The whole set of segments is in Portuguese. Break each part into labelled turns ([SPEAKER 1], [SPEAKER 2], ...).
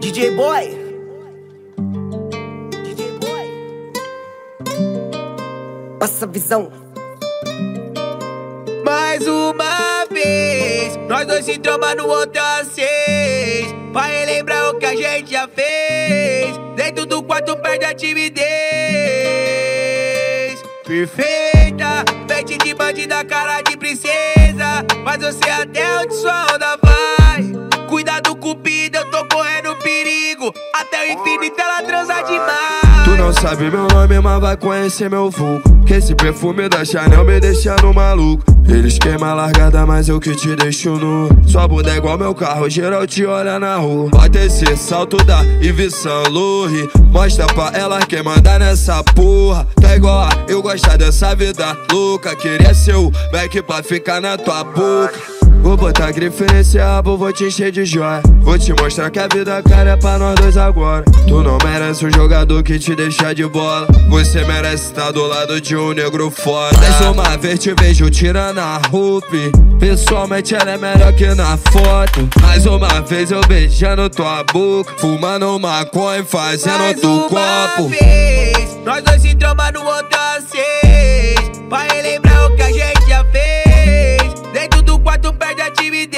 [SPEAKER 1] DJ Boy. DJ Boy. Passa a visão.
[SPEAKER 2] Mais uma vez, nós dois se tromba no outro às 6, pra relembrar o que a gente já fez. Dentro do quarto perde a timidez. Perfeita, pente de bandida, cara de princesa. Mas você até onde sua onda vai. Cuidado, cupido, eu tô correndo perigo. Até o infinito ela transa demais.
[SPEAKER 3] Tu não sabe meu nome, mas vai conhecer meu vulgo. Que esse perfume da Chanel me deixa no maluco. Eles queimam a largada, mas eu que te deixo nu. Sua bunda é igual meu carro, geral te olha na rua. Bota esse salto da Yves Saint Laurent. Mostra pra ela quem manda nessa porra. Tá igual a eu gostar dessa vida louca. Queria ser o Mac pra ficar na tua boca. Vou botar grife nesse rabo, vou te encher de joia. Vou te mostrar que a vida cara é pra nós dois agora. Tu não merece um jogador que te deixa de bola. Você merece estar do lado de um negro foda. Mais uma vez te vejo tirando a roupa. Pessoalmente ela é melhor que na foto. Mais uma vez eu beijando tua boca, fumando maconha e fazendo do copo.
[SPEAKER 2] Vez, nós dois se tromba no outro às 6, pra relembrar o que a gente já fez. Dentro do quarto perde a timidez.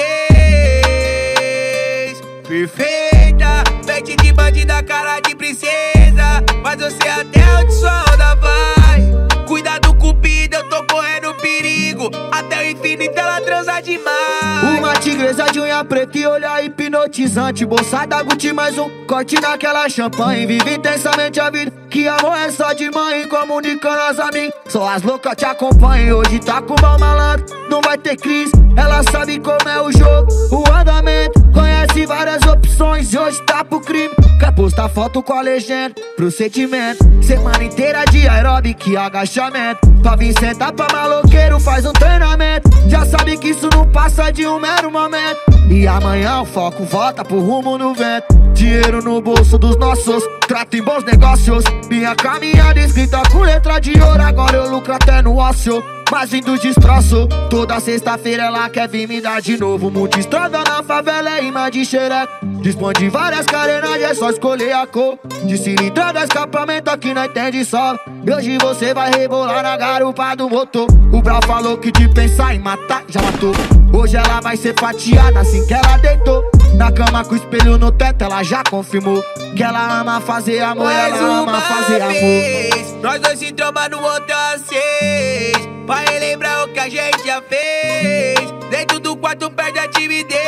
[SPEAKER 2] Perfeita, pente de bandida, cara de princesa. Mas você até onde sua onda vai. Cuidado, cupido, eu tô correndo perigo. Até o infinito ela transa demais.
[SPEAKER 4] Uma tigresa de unha preta e olhar hipnotizante. Bolsa da Gucci, mais um corte naquela champanhe. Vive intensamente a vida, que amor é só de mãe. Comunicando as amigas, só as loucas te acompanham. Hoje tá com mal malandro, não vai ter crise. Ela sabe como é o jogo, o andamento. Conhece várias opções e hoje tá pro crime. Quer postar foto com a legenda, procedimento. Semana inteira de aeróbico e agachamento. Pra vir sentar pra maloqueiro faz um treinamento. Já sabe que isso não passa de um mero momento. E amanhã o foco volta pro rumo no vento. Dinheiro no bolso dos nossos, trato em bons negócios. Minha caminhada escrita com letra de ouro. Agora eu lucro até no ócio, mas indo destroço. Toda sexta-feira ela quer vir me dar de novo. Muita estrada na favela é imã de xereca. Dispõe de várias carenagens, é só escolher a cor. De cilindrada, escapamento aqui não entende só. E hoje você vai rebolar na garupa do motor. O Brau falou que de pensar em matar, já matou. Hoje ela vai ser fatiada assim que ela deitou. Na cama com o espelho no teto, ela já confirmou que ela ama fazer amor, ela ama fazer amor.
[SPEAKER 2] Nós dois se tromba no outro às 6, pra relembrar o que a gente já fez. Dentro do quarto perde a timidez.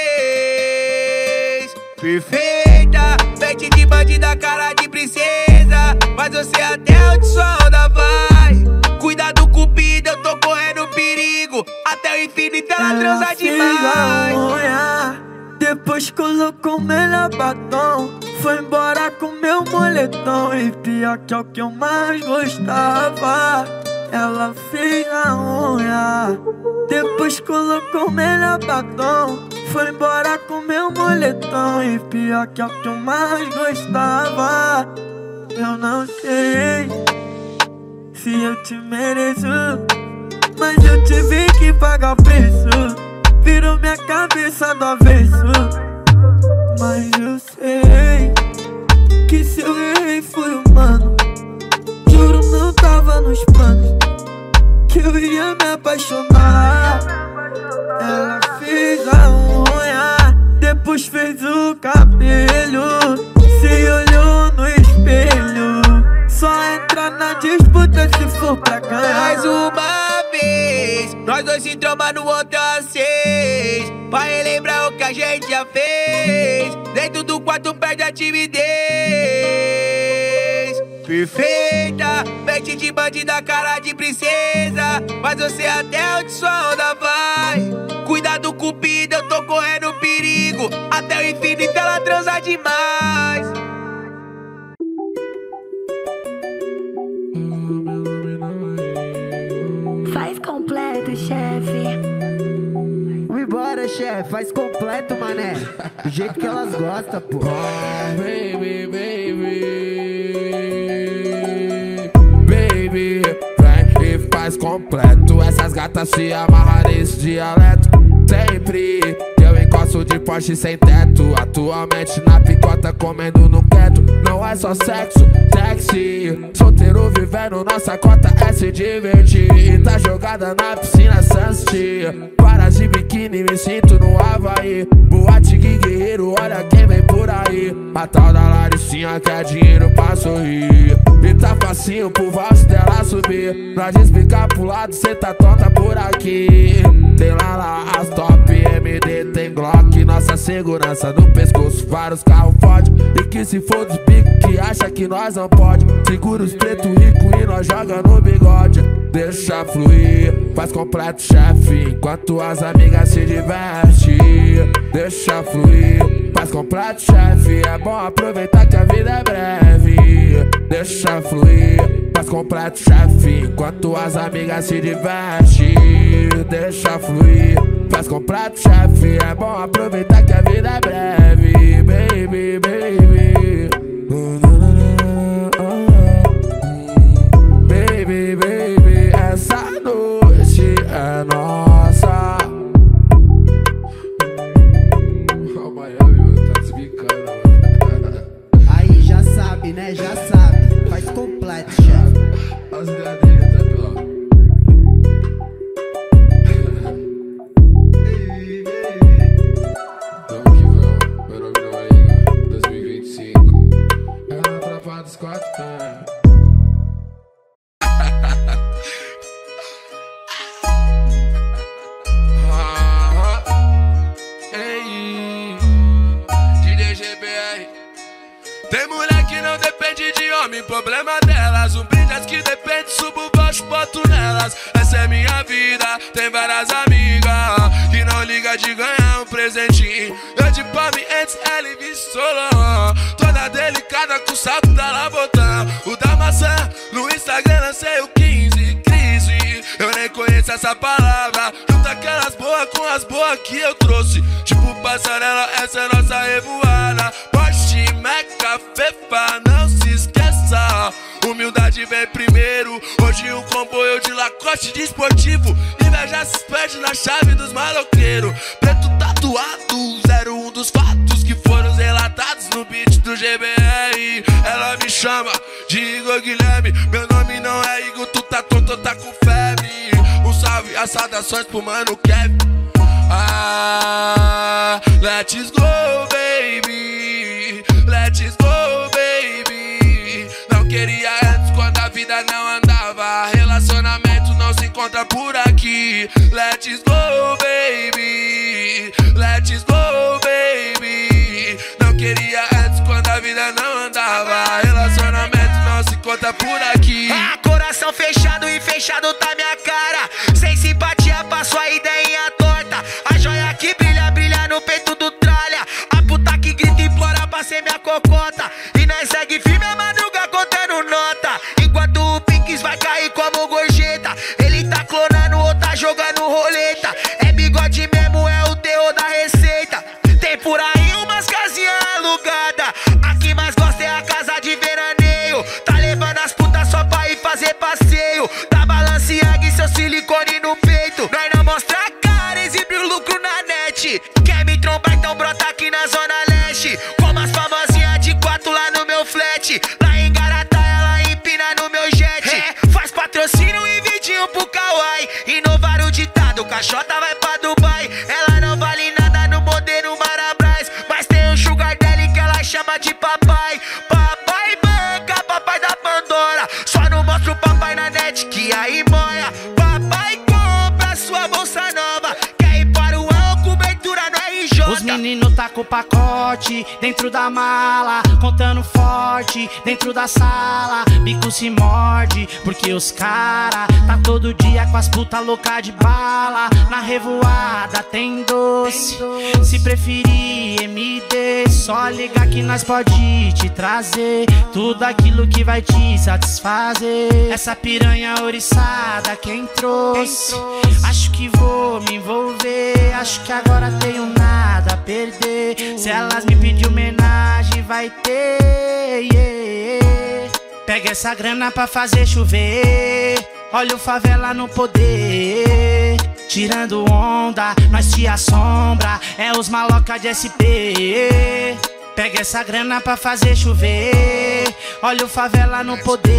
[SPEAKER 2] Perfeita, pente de bandida, cara de princesa. Mas você até onde sua onda vai. Cuidado, cupido, eu tô correndo perigo. Até o infinito ela transa demais.
[SPEAKER 5] Depois colocou o melhor batom, foi embora com meu moletom. E pior que é o que eu mais gostava, ela fez a unha. Depois colocou o melhor batom, foi embora com meu moletom. E pior que é o que eu mais gostava. Eu não sei se eu te mereço, mas eu tive que pagar o preço. Virou minha cabeça do avesso. Mas eu sei que se eu errei foi humano. Juro, não tava nos planos que eu ia me apaixonar. Ela fez a unha, depois fez o cabelo. Se olhou no espelho, só entra na disputa se for pra ganhar.
[SPEAKER 2] Mais uma vez, nós dois se tromba no outro às 6, pra relembrar o que a gente já fez. Dentro do quarto perde a timidez. Perfeita, pente de bandida, cara de princesa. Mas você até onde sua onda vai. Cuidado, cupido, eu tô correndo perigo. Até o infinito ela transa demais.
[SPEAKER 6] Faz completo, chefe.
[SPEAKER 4] Vambora, chefe, faz completo, mané. Do jeito que elas gostam, pô.
[SPEAKER 3] Baby, vem e faz completo. Essas gatas se amarram nesse dialeto. Sempre que eu encosto
[SPEAKER 7] Gosto de Porsche sem teto, atualmente na picota comendo no quieto. Não é só sexo, sexy. Solteiro vivendo nossa cota é se divertir. E tá jogada na piscina Sunset. Paras de biquíni, me sinto no Havaí. Boate que guerreiro, olha quem vem por aí. A tal da Laricinha quer dinheiro pra sorrir. E tá facinho pro valse dela subir. Pra despicar pro lado, cê tá tonta por aqui. Tem lá as top MD, tem Glock. Nossa segurança no pescoço, vários carros fortes. E que se for dos bicos que acha que nós não pode. Segura os preto rico e nós joga no bigode. Deixa fluir, faz completo chefe, enquanto as amigas se divertem. Deixa fluir, faz completo chefe, é bom aproveitar que a vida é breve. Deixa fluir, faz completo chefe, enquanto as amigas se divertem. Deixa fluir, faz completo chefe, é bom aproveitar que a vida é breve. Baby, baby, baby, baby, essa noite é nossa. O Miami tá desbicando.
[SPEAKER 8] Aí já sabe, né? Já sabe. Faz completo, chefe.
[SPEAKER 7] As gadinhas tá pior. Vamos que vamos, meu nome não é Igor. 2025 é a tropa dos 4 pés.
[SPEAKER 3] Tem mulher que não depende de homem, problema delas. Um brinde as que depende, subo baixo, boto nelas. Essa é minha vida, tem várias amigas que não liga de ganhar um presentinho. Eu de palme antes, ela e vice Solon. Toda delicada com o salto da Labotão. O da maçã, no Instagram lancei o 15, crise. Eu nem conheço essa palavra. Junta aquelas boas com as boas que eu trouxe. Tipo passarela, essa é nossa revoada. Porsche, Meca, Fefa, não se esqueça. Humildade vem primeiro. Hoje um comboio de Lacoste de esportivo. Inveja se perde na chave dos maloqueiros. Preto tatuado, 01 dos fatos que foram relatados no beat do GBR. Ela me chama de Igor Guilherme. Meu nome não é Igor, tu tá tonto, tá com febre. Um salve, as saudações pro mano Kevin. Ah, let's go, baby. Let's go, baby. Não queria antes quando a vida não andava. Relacionamento não se encontra por aqui. Let's go, baby. Let's go, baby. Não queria antes quando a vida não andava. Relacionamento não se encontra por aqui.
[SPEAKER 4] Ah, coração fechado e fechado tá minha cara. Sem simpatia, passo a ideinha torta. A joia que brilha, brilha no peito do tralha. A puta que grita e implora pra ser minha cocota. E nós segue firme a madruga contando nota. Enquanto o Pinks vai cair como gorjeta. Ele tá clonando ou tá jogando roleta. É bigode mesmo, é o terror da receita. Tem por aí umas casinhas alugadas. A que mais gosta é a casa de veraneio. Tá levando as putas só pra ir fazer passeio. Tá Balenciaga e seu silicone no peito. Nós não mostra a cara, exibe o lucro na net. Quer me trombar, então brota aqui na zona leste. Como as famosinhas de 4 lá no meu flat. Lá em Garatá ela empina no meu jet. É, faz patrocínio e vidinho pro Kawaii. Inovar o ditado, caixota vai pra Dubai. Ela não vale nada no modelo Marabras. Mas tem um sugar daddy que ela chama de papai. Papai banca, papai da Pandora. Só não mostra o papai na net que aí moia. Papai compra sua bolsa nova. Quer ir para o El, cobertura no RJ.
[SPEAKER 9] Os meninos tá com o pacote dentro da mala, contando forte dentro da sala. Bico se morde, porque os cara tá todo dia com as puta louca de bala. Na revoada tem doce, se preferir MD, só ligar que nós pode te trazer tudo aquilo que vai te satisfazer. Essa piranha oriçada quem trouxe? Acho que vou me envolver, acho que agora tenho nada a perder. Se elas me pedir homenagem vai ter, yeah. Pega essa grana pra fazer chover. Olha o favela no poder. tirando onda, nós te assombra. É os maloca de SP. Pega essa grana pra fazer chover. Olha o favela no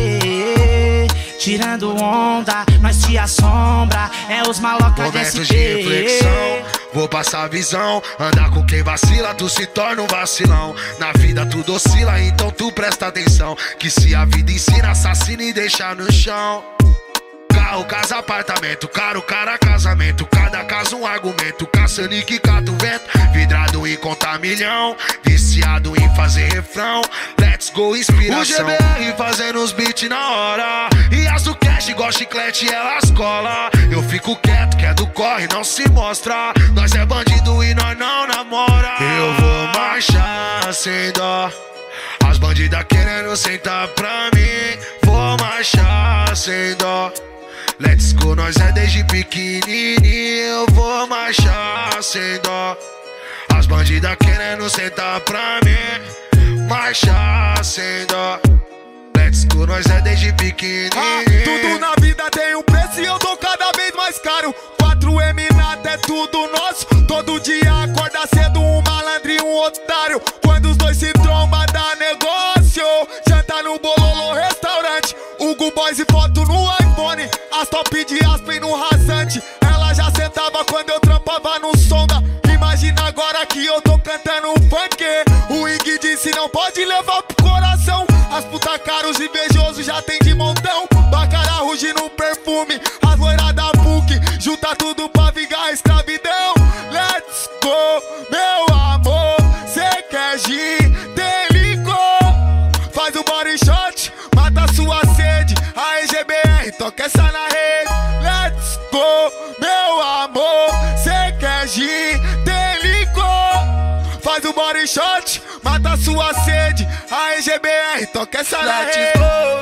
[SPEAKER 9] poder. Tirando onda, nós te assombra. É os maloca de SP.
[SPEAKER 10] Momentos de reflexão, vou passar a visão. Andar com quem vacila, tu se torna um vacilão. Na vida tudo oscila, então tu presta atenção. Que se a vida ensina, assassina e deixa no chão. Carro, casa, apartamento, caro, cara, casamento. Cada caso um argumento, caçando e que cata o vento. Vidrado em contar milhão, viciado em fazer refrão. Let's go, inspiração. O GBR fazendo os beats na hora. E as do cash igual chiclete, elas cola. Eu fico quieto, que é do corre, não se mostra. Nós é bandido e nós não namora. Eu vou marchar sem dó. As bandidas querendo sentar pra mim. Vou marchar sem dó. Let's go, nós é desde pequenininho. Eu vou marchar sem dó. As bandidas querendo sentar pra mim. Marchar sem dó. Let's go, nós é desde pequenininho.
[SPEAKER 11] Tudo na vida tem um preço e eu tô cada vez mais caro. 4M nada é tudo nosso. Todo dia acorda cedo um malandro e um otário. Quando os dois se trombam dá negócio. Janta no Bololô restaurante. Hugo Boys e foto no iPhone. As top de Aspen no rasante. Ela já sentava quando eu trampava no Sonda. Imagina agora que eu tô cantando funk. O Ig disse não pode levar pro coração. As puta caros invejosos já tem de montão. Bacara ruge no perfume. As loiras da PUC. Junta tudo pra vingar a escravidão. Let's go, meu amor. Cê quer gin, tem licor. Faz o body shot, mata sua sede. A EGBR, toca essa na rede. Let's go, meu amor. Cê quer gin, tem licor. Faz o body shot, mata sua sede. A EGBR, toca essa na rede.
[SPEAKER 7] Let's go,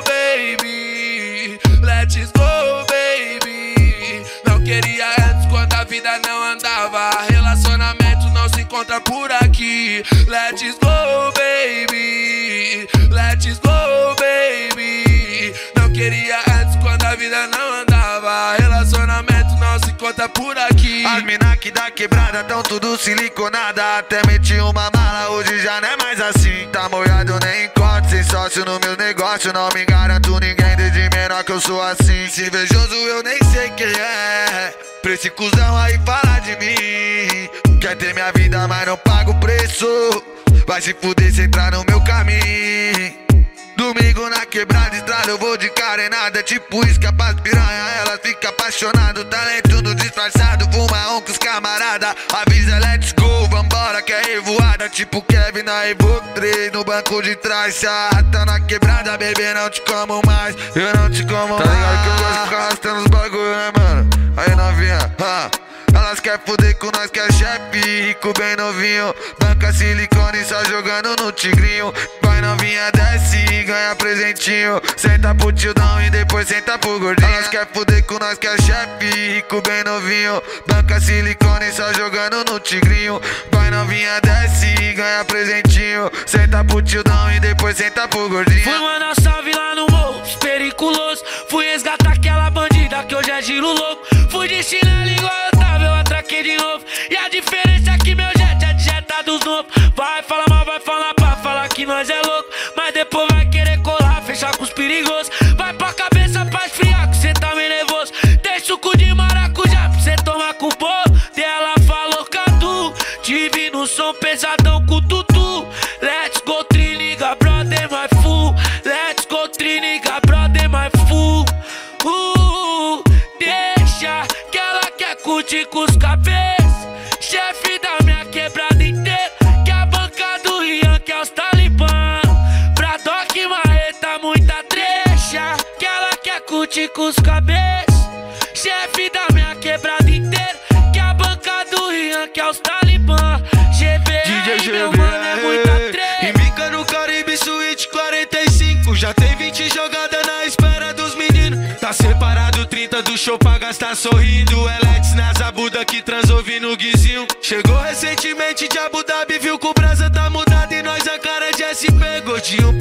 [SPEAKER 7] baby. Let's go, baby. Não queria antes quando a vida não andava. Relacionamento não se encontra por aqui. Let's go, baby. Let's go, baby. Não queria antes quando a vida não andava. Relacionamento não se encontra por aqui.
[SPEAKER 10] As mina que da quebrada tão tudo siliconada. Até meti uma mala, hoje já não é mais assim. Tá molhado, nem encontro, sem sócio no meu negócio. Não me garanto ninguém, desde menor que eu sou assim. Se invejoso eu nem sei quem é. Pra esse cuzão aí falar de mim. Quer ter minha vida, mas não paga o preço. Vai se fuder se entrar no meu caminho. Domingo na quebrada, estrada, eu vou de carenada. Tipo isca pras piranha, ela fica apaixonada. Talento no disfarçado, fuma com os camarada. Avisa, let's go, vambora que é revoada. Tipo Kevin na Evoque 3, no banco de trás. Se arrasta na quebrada, bebê, não te como mais. Eu não te como mais. Tá ligado que eu gosto de ficar arrastando os bagulho, né, mano? Aí novinha, elas quer fuder com nós que é chefe, rico bem novinho. Banca silicone só jogando no tigrinho. Vai novinha, desce e ganha presentinho. Senta pro tildão e depois senta pro gordinho. Elas quer fuder com nós que é chefe, rico bem novinho. Banca silicone só jogando no tigrinho. Vai novinha, desce e ganha presentinho. Senta pro tildão e depois senta pro gordinho.
[SPEAKER 9] Fui mandar salve lá no morro, periculoso. Fui resgatar aquela bandida que hoje é giro louco. Fui de chinelo igual eu tava, eu atraquei de novo. E a diferença é que meu jet é de jeta dos novos. Vai falar mal, vai falar pra falar que nós é louco. Mas depois vai querer colar, fechar com os perigosos. Vai pra cabeça pra esfriar que cê tá meio nervoso. Tem suco de maracujá pra cê tomar com o bolo. Ela falou Cadu, tive no som pesadão com o tutu. Let's go triniga, brother, my fool. Let's go triniga, brother, my fool. Deixa que ela quer curtir com os cabeças. Chefe da minha quebrada inteira. Que a banca do Rian, que é os talibã. Bradock, marreta, muita trecha. Que ela quer curtir com os cabeças. Chefe da minha quebrada inteira. Que a banca do Rian, que é os talibã. GBR, meu mano, é muita trecha.
[SPEAKER 11] Embica no Caribe Suite 45. Já tem 20 jogadas na espera dos meninos. Tá separado 30 do show pra gastar sorrindo. Elex na Zabuda que transou no guizinho. Chegou recentemente de Abu Dhabi, viu que o brasa tá mudado e nós a cara de SP. Gordinho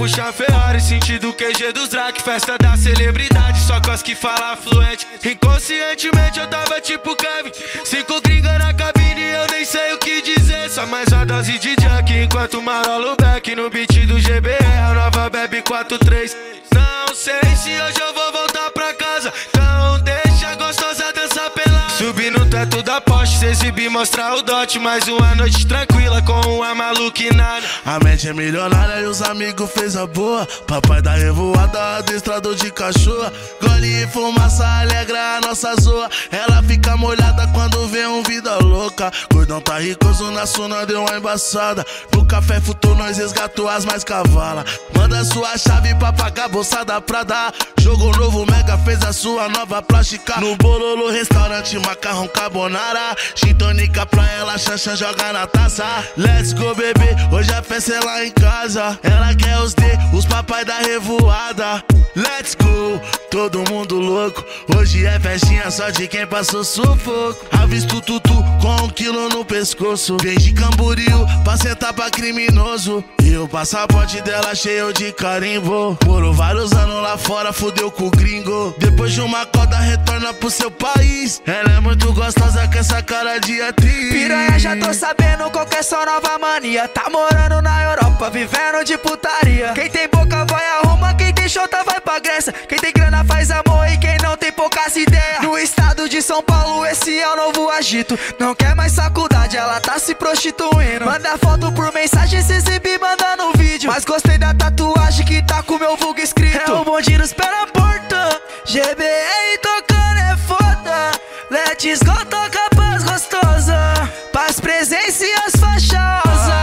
[SPEAKER 12] puxar Ferrari, sentido QG dos Drac, festa da celebridade, só com as que fala fluente. Inconscientemente eu tava tipo Kevin, 5 gringa na cabine, eu nem sei o que dizer. Só mais uma dose de Jack, enquanto marolo back no beat do GBR, a nova bebe 4-3. Não sei se hoje eu vou voltar pra casa, então deixa a gostosa dançar pelada. Subir no teto da Porsche, se exibir, mostrar o dote. Mais uma noite tranquila com uma maluquinada.
[SPEAKER 13] A mente é milionária e os amigos fez a boa. Papai da revoada, adestrador de cachorro. Gole e fumaça alegra a nossa zoa. Ela fica molhada quando vê um vida louca. Gordão tá ricoso na suna, deu uma embaçada. No café futuro nós resgatou as mais cavalas. Manda sua chave pra pagar bolsa da Prada. Jogo novo Mega fez a sua nova plástica. No Bololo restaurante macarrão carbonara. Gin tônica pra ela, Xanxan joga na taça. Let's go bebê, hoje a festa é lá em casa. Ela quer os D, os papai da revoada. Let's go, todo mundo louco. Hoje é festinha só de quem passou sufoco. Avisto tutu com 1 quilo no pescoço. Vem de Camboriú pra sentar pra criminoso. E o passaporte dela cheio de carimbo. Morou vários anos lá fora, fudeu com o gringo. Depois de uma coda retorna pro seu país. Ela é muito gostosa com essa cara de atriz.
[SPEAKER 5] Piranha, já tô sabendo qual que é sua nova mania. Tá morando na Europa, vivendo de putaria. Quem tem boca vai a Roma, quem tem chota vai pra Grécia. Quem tem grana faz amor e quem não tem poucas ideias. No estado de São Paulo esse é o novo agito. Não quer mais faculdade, ela tá se prostituindo. Manda foto por mensagem, se exibir, manda no vídeo. Mas gostei da tatuagem que tá com meu vulgo escrito. É o bonde nos pé na porta, GBR tocando é foda. Let's go, toca paz gostosa, paz, presença e as fachosas.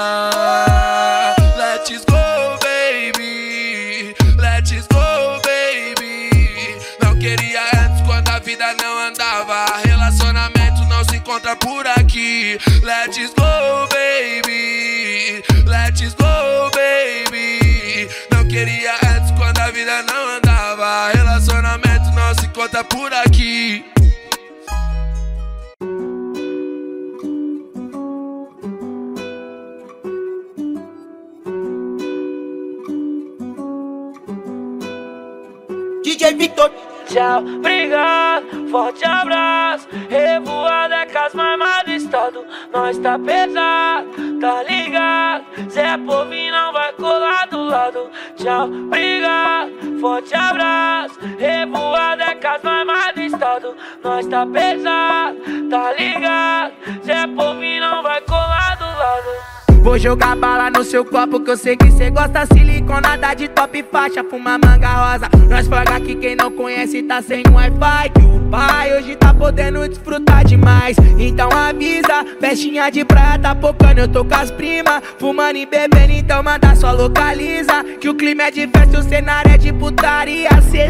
[SPEAKER 12] Let's go, baby. Let's go, baby. Não queria antes quando a vida não andava. Relacionamento não se encontra por aqui. Let's go, baby. Let's go, baby. Não queria antes quando a vida não andava. Relacionamento não se encontra por aqui.
[SPEAKER 1] DJ Victor.
[SPEAKER 5] Tchau, obrigado, forte abraço. Revoada é com as mais do estado. Nós tá pesado, tá ligado. Zé Povinho não vai colar do lado. Tchau, obrigado, forte abraço. Revoada é com as mais do estado. Nós tá pesado, tá ligado. Zé Povinho não vai colar do lado. Vou jogar bala no seu copo que eu sei que cê gosta. Siliconada de top faixa, fuma manga rosa. Nós flagra que quem não conhece tá sem Wi-Fi. Que o pai hoje tá podendo desfrutar demais. Então avisa, festinha de praia tá pocando. Eu tô com as primas, fumando e bebendo. Então manda só localiza. Que o clima é de festa, o cenário é de putaria, cê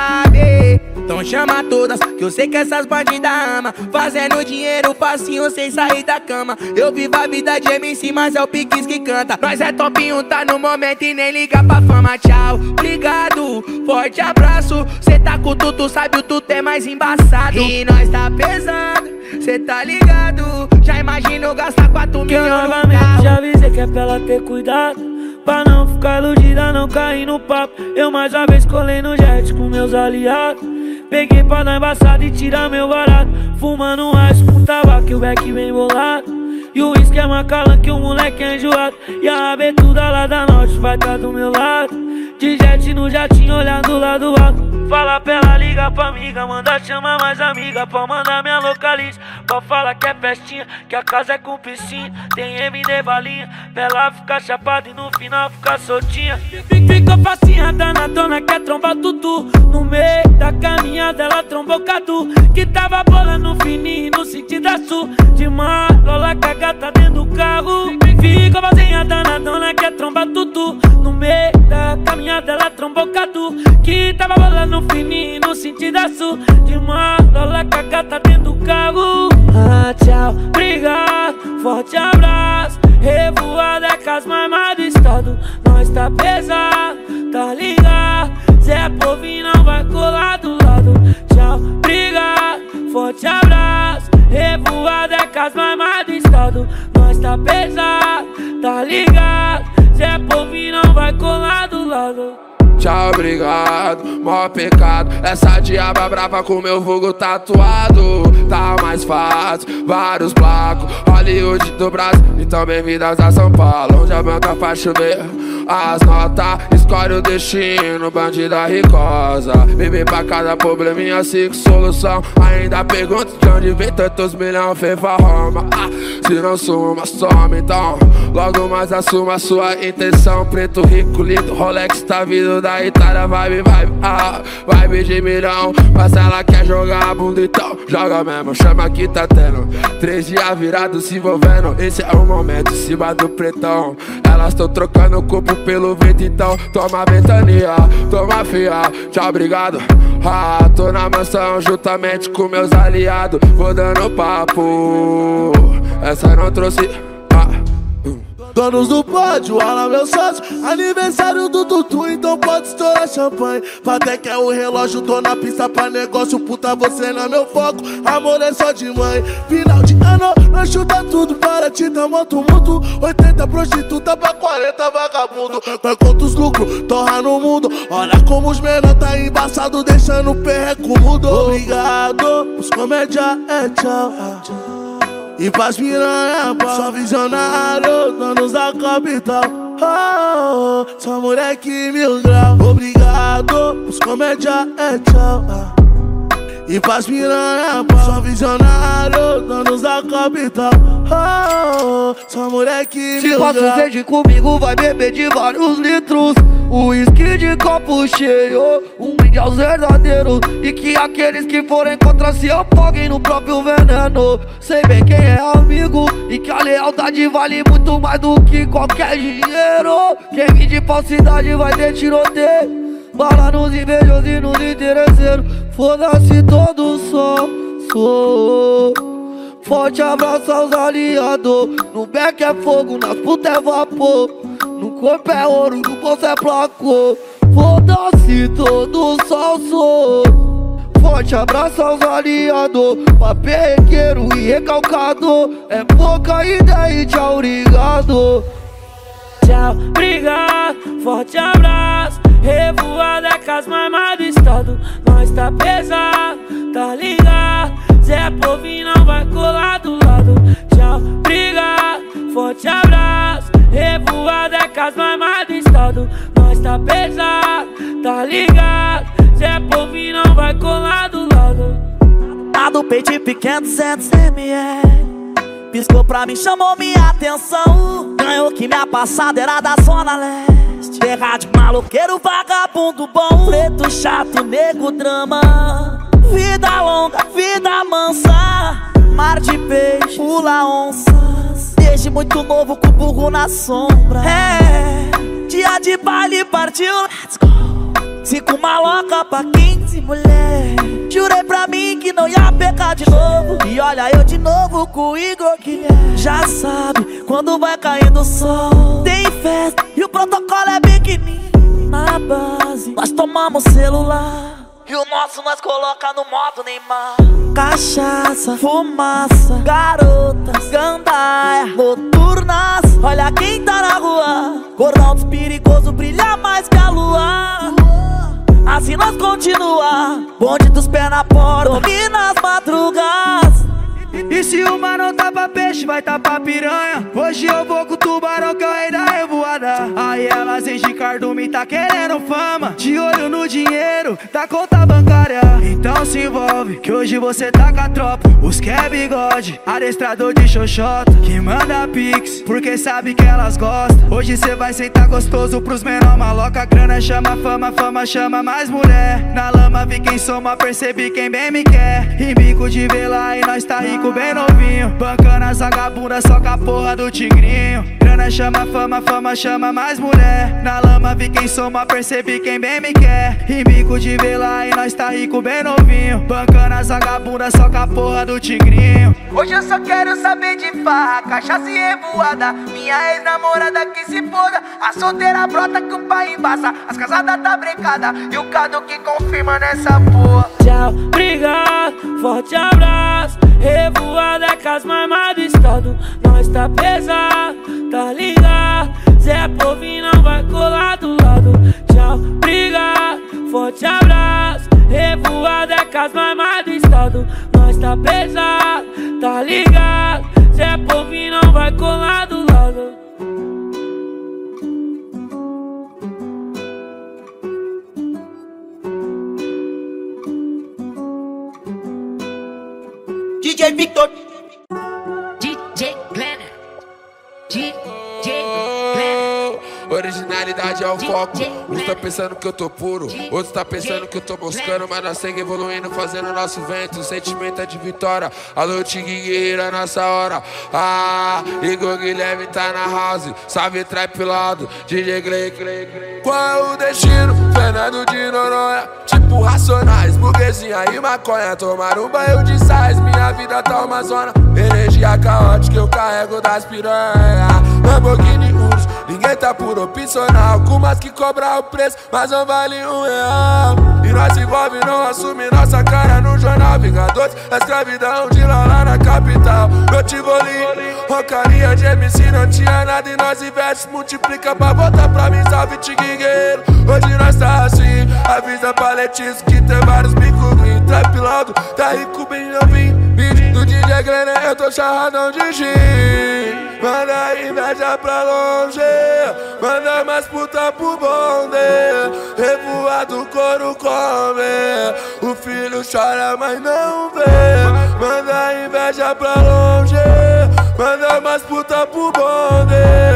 [SPEAKER 5] sabe. Então chama todas, que eu sei que essas bandidas ama. Fazendo dinheiro facinho sem sair da cama. Eu vivo a vida de MC, mas é o Piquis que canta. Nós é top 1, tá no momento e nem liga pra fama. Tchau, obrigado, forte abraço. Cê tá com tudo, sabe o tudo é mais embaçado. E nós tá pesado, cê tá ligado. Já imagino gastar 4 milhões.
[SPEAKER 14] Eu novamente já avisei que é pra ela ter cuidado, pra não ficar iludida, não cair no papo. Eu mais uma vez colei no jet com meus aliados. Peguei pra dar embaçada e tirar meu barato. Fumando um ice com tabaco e o beck bem bolado. E o uísque é Macallan que o moleque é enjoado. E a abertura lá da norte vai tá do meu lado. De jet no jatinho olhando lá do alto. Fala pra ela, liga pra amiga, manda chamar mais amiga. Pra mandar minha localiza, pra falar que é festinha, que a casa é com piscina. Tem MD balinha, pra ela ficar chapada e no final ficar soltinha. Ficou facinha danadona, quer trombar tudo. No meio da caminhada ela trombou Cadu, que tava bolando fininho no sentido da sul. De malola com a gata dentro do carro. Ficou facinha danadona, quer trombar tudo. No meio da caminhada ela trombou Cadu, que tava bolando fininho no sentido da sul. De malola com a gata dentro do carro. Ah, tchau, obrigado, forte abraço. Revoada é com as mais do estado. Nós tá pesado, tá ligado. Zé Povinho não vai colar do lado. Tchau, obrigado, forte abraço. Revoada é com as mais do estado. Nós tá pesado, tá ligado. Zé Povinho não vai colar do lado. lado.
[SPEAKER 7] Tchau, obrigado, maior pecado. Essa diaba brava com meu vulgo tatuado. Tá mais fácil, vários placos. Hollywood do Brasil, então bem-vindas a São Paulo, onde a banca faz chover as notas, escolhe o destino, bandida ricosa. Bebê pra cada probleminha, 5 solução. Ainda pergunto de onde vem tantos milhões, fefa Roma. Se não suma, some então. Logo mais assuma sua intenção. Preto, rico, lindo, Rolex tá vindo da Itália. Vibe, vibe de milhão. Mas ela quer jogar a bunda, então joga mesmo. Chama que tá tendo 3 dias virados se envolvendo. Esse é o momento, em cima do pretão. Elas tão trocando o corpo pelo vento, então toma ventania, toma fia, tchau, obrigado. Tô na mansão juntamente com meus aliados. Vou dando papo, essa não trouxe.
[SPEAKER 13] Donos do pódio, olha meu sócio. Aniversário do Tutu, então pode estourar champanhe. Até que é o relógio, tô na pista pra negócio. Puta, você não é meu foco, amor é só de mãe. Final de ano, nós chuta tudo para ti, tamo tumulto. 80 prostituta pra 40 vagabundo. Mas quantos lucros, torra no mundo. Olha como os menor tá embaçado, deixando o perreco mudo. Obrigado, os comédia é tchau. E pras piranha, só visionário, donos da capital. Só moleque 1000 graus. Obrigado, os comédia é tchau. E pras piranha, só visionário, donos da capital. Só moleque 1000 graus.
[SPEAKER 4] Se passa sede comigo, vai beber de vários litros. Whisky de copo cheio, brinde verdadeiro. E que aqueles que forem contra se afoguem no próprio veneno. Sei bem quem é amigo e que a lealdade vale muito mais do que qualquer dinheiro. Quem vive de falsidade vai ter tiroteio, bala nos invejosos e nos interesseiros. Foda-se todo sou. Forte abraço aos aliados. No beck é fogo, nas putas é vapor. No corpo é ouro, no bolso é placo. Foda-se todo sou. Forte abraço aos aliados. Paperrequeiro e recalcado. É pouca ideia e tchau, obrigado.
[SPEAKER 14] Tchau, obrigado, forte abraço. Revoada é com as mamas do estado. Nós tá pesado, tá ligado. Zé Povinho não vai colar do lado. Tchau, obrigado, forte abraço. Revoada é com as mamas do estado. Nós tá pesado, tá ligado. Zé Povinho não vai colar do lado.
[SPEAKER 15] A do peito pequeno, 200ml. Piscou pra mim, chamou minha atenção. Ganhou que minha passada era da Zona Leste. Terra de maloqueiro, vagabundo bom. Preto, chato, nego, drama. Vida longa, vida mansa. Mar de peixe, pula onças. Desde muito novo com o burro na sombra. Dia de baile partiu, let's go. 5 maloca pra 15 mulher. Jurei pra mim que não ia pecar de novo. E olha eu de novo com o Igor Guilherme. Já sabe, quando vai caindo o sol tem festa e o protocolo é biquininho. Na base, nós tomamos celular e o nosso nós coloca no modo Neymar. Cachaça, fumaça, garotas, gandaia, noturnas. Olha quem tá na rua. Cordão dos perigosos brilha mais que a lua. Assim nós continua. Bonde dos pés na porta, domina as madrugas.
[SPEAKER 5] E se o mar não tá pra peixe, vai tá pra piranha. Hoje eu vou com o tubarão que é o rei da revoada. Aí elas enchem cardume, tá querendo fama. De olho no dinheiro, da conta bancária. Então se envolve, que hoje você tá com a tropa. Os que é bigode, adestrador de xoxota, que manda pix, porque sabe que elas gostam. Hoje cê vai sentar gostoso pros menor maloca. Grana chama fama, fama chama mais mulher. Na lama vi quem soma, percebi quem bem me quer. Em bico de vela e nós tá rico bem novinho. Bancando as vagabundas só com a porra do tigrinho. Grana chama fama, fama chama mais mulher. Na lama vi quem soma, percebi quem bem me quer. Em bico de vela e nós tá rico bem novinho. Bancando as vagabundas só com a porra do tigrinho.
[SPEAKER 2] Hoje eu só quero saber de farra, cachaça e revoada. Minha ex-namorada que se foda. A solteira brota que o pai embaça. As casadas tá brecada e o cado que confirma nessa porra.
[SPEAKER 14] Tchau, obrigado, forte abraço. Revoada é com as mamas do estado. Nós tá pesado, tá ligado. Zé Povinho não vai colar do lado. forte abraço. Revoada é cas mais do estado. Nós tá pesado, tá ligado? Zé Povinho não vai colar do lado.
[SPEAKER 16] DJ Victor,
[SPEAKER 17] DJ Glenn, DJ Glenn.
[SPEAKER 7] Originalidade é o foco. Uns tá pensando que eu tô puro, outros tá pensando que eu tô moscando, mas nós segue evoluindo, fazendo nosso vento. O sentimento é de vitória. Alô, Tigueira, nossa hora. Igor Guilherme tá na house. Salve, trap lado, DJ Clay. Qual é o destino? Fernando de Noronha. Tipo Racionais, burguesinha e maconha. Tomar um banho de sais, minha vida tá uma zona. Energia caótica, eu carrego das piranha. Lamborghini Urus, ninguém tá por opcional. Com umas que cobra o preço, mas não vale R$1. E nós envolve, não assume nossa cara no jornal. Vingadores, a escravidão de lá na capital. Eu te vou ali, rocaria de MC, não tinha nada e nós investe, multiplica pra voltar pra mim, salve Tigueiro. Hoje nós tá assim, avisa pra Letícia que tem vários bicos green. Trap logo, tá rico, bem novinho. Do DJ Glenn, eu tô charradão de gin. Manda inveja pra longe, manda mais puta pro bonde. Revoado, couro come, o filho chora, mas não vê. Manda inveja pra longe, manda mais puta pro bonde.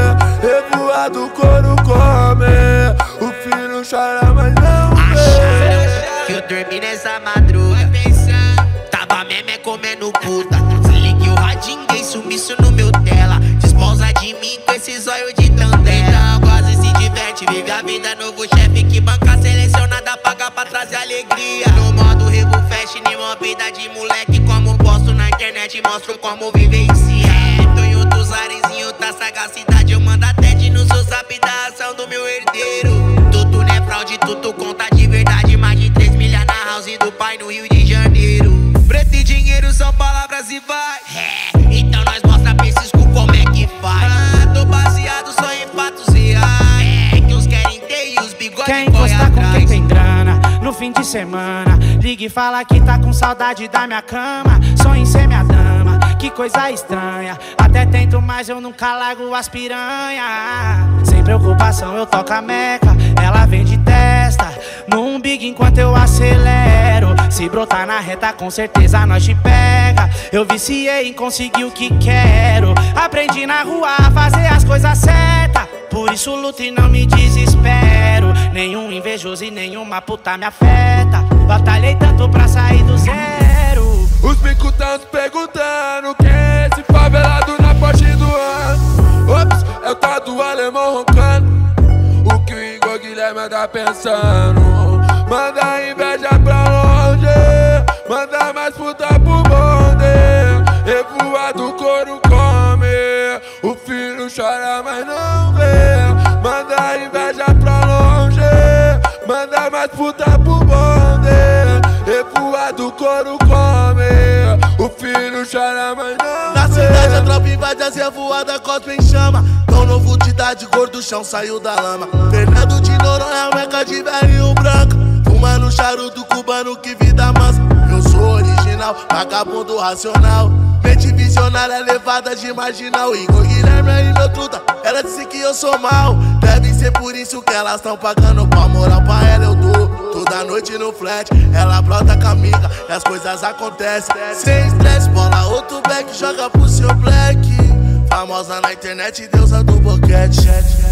[SPEAKER 7] Revoado, couro come, o filho chora, mas não vê.
[SPEAKER 16] que eu dormi nessa madruga. Tava meme comendo puta. Se ligue o radinho, dei sumiço no meu tela. Desposa de mim com esse zóio de tandela. Então gosta e se diverte, vive a vida, novo chefe que banca selecionada, paga pra trazer alegria. No modo Revo Fast, nenhuma vida de moleque. Como posto na internet, mostro como vivencia. Tô em outros ares, em outra sagacidade. Eu mando até de no seu zap da ação do meu herdeiro. Tudo não é fraude, tudo conta de verdade. Mais de 3 milhas na house do pai no Rio de Janeiro. Preto e dinheiro são palavras e vai. Então nós mostra pra esses cu como é que faz. Tô baseado só em fatos reais. Que uns querem ter e os bigodes
[SPEAKER 9] quer encostar com quem tem grana no fim de semana. Liga e fala que tá com saudade da minha cama. Sonho em ser minha dama, que coisa estranha. Até tento, mas eu nunca largo as piranha. Sem preocupação eu toco a meca, ela vem de testa no umbigo enquanto eu acelero. Se brotar na reta com certeza nós te pega. Eu viciei em conseguir o que quero. Aprendi na rua a fazer as coisas certas. Por isso luto e não me desespero. Nenhum invejoso e nenhuma puta me afeta. Batalhei tanto pra sair do zero.
[SPEAKER 3] Os bicos tão se perguntando quem é esse favelado na Porsche do ano. Ops, é o tal do alemão roncando. O que o Igor Guilherme tá pensando. Manda inveja pra longe, manda mais puta pro bonde. Revoado, couro come, o filho chora, mas não vê. Manda inveja pra longe, manda mais puta pro bonde. Revoado, couro come, o filho chora, mas não vê.
[SPEAKER 13] Na cidade a tropa invade as revoadas, cospe em chama. Tão novo de idade, gordo chão saiu da lama. Fernando de Noronha, meca de velhinho branco. Fumando charuto cubano, que vida mansa. Eu sou original, vagabundo racional. Mente visionária, levada de marginal. Igor Guilherme aí meu truta, ela disse que eu sou mal. Deve ser por isso que elas tão pagando pau. Moral pra ela eu dou, toda noite no flat. Ela brota com a amiga e as coisas acontecem. Sem estresse, bola outro black, joga pro seu black. Famosa na internet, deusa do boquete.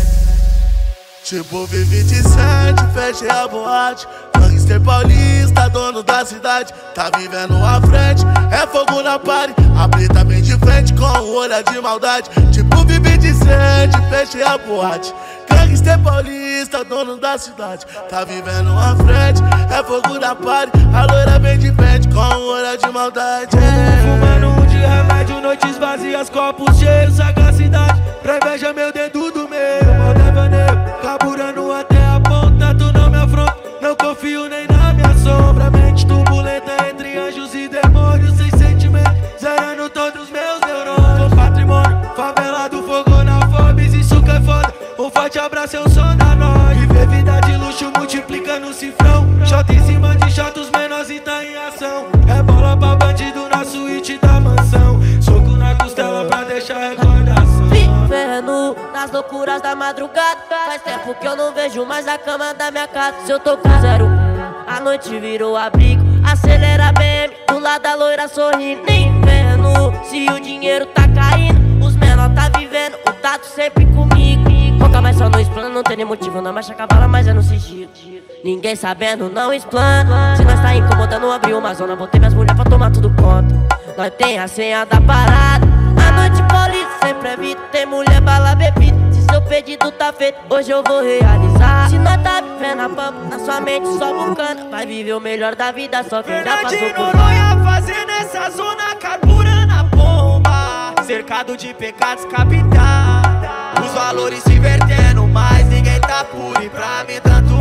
[SPEAKER 13] Tipo V27, fechei a boate. Gangster paulista, dono da cidade. Tá vivendo à frente, é fogo na party. A preta vem de frente com um olhar de maldade. Tipo V27, fechei a boate. Gangster paulista, dono da cidade. Tá vivendo à frente, é fogo na party. A loira vem de frente com um olhar de maldade.
[SPEAKER 5] Fumando um de remédio, noites vazias, copos cheios, sagacidade. Pra inveja meu dedo do meio, mal devaneio. Carburando até a ponta, tu não me afronta. Não confio nem na minha sombra. Mente turbulenta entre anjos e demônios. Sem sentimento, zerando todos meus neurônios. Sou patrimônio, favelado, fogo na fobis, isso que é foda. Um forte abraço, eu sou da noite. Viver vida de luxo, multiplicando o cifrão. Shot em cima de shot, os menores e tá em ação. É bola pra bandido na suíte da mansão. Soco na costela pra deixar recordação.
[SPEAKER 18] Vivendo nas loucuras da madrugada. Faz tempo que eu não vejo mais a cama da minha casa. Se eu tô com 0, a noite virou abrigo. Acelera a BM, do lado da loira sorrindo. Nem vendo se o dinheiro tá caindo. Os menor tá vivendo, o tato sempre comigo. Foca mais só no explano, não tem nem motivo. Na marcha cavala, mas é no sigilo. Ninguém sabendo, não explana. Se nós tá incomodando, abriu uma zona. Botei minhas mulheres pra tomar tudo conta. Nós tem a senha da parada. A noite paulista sempre evito. Tem mulher, bala, bebida. Se seu pedido tá feito, hoje eu vou realizar. Se nós tá vivendo a pampa, na sua mente só bucana. Vai viver o melhor da vida, só quem já passou por
[SPEAKER 5] Noronha fazendo essa zona, carburando a bomba. Cercado de pecados capitais. Os valores se invertendo, mas ninguém tá puro. E pra mim tanto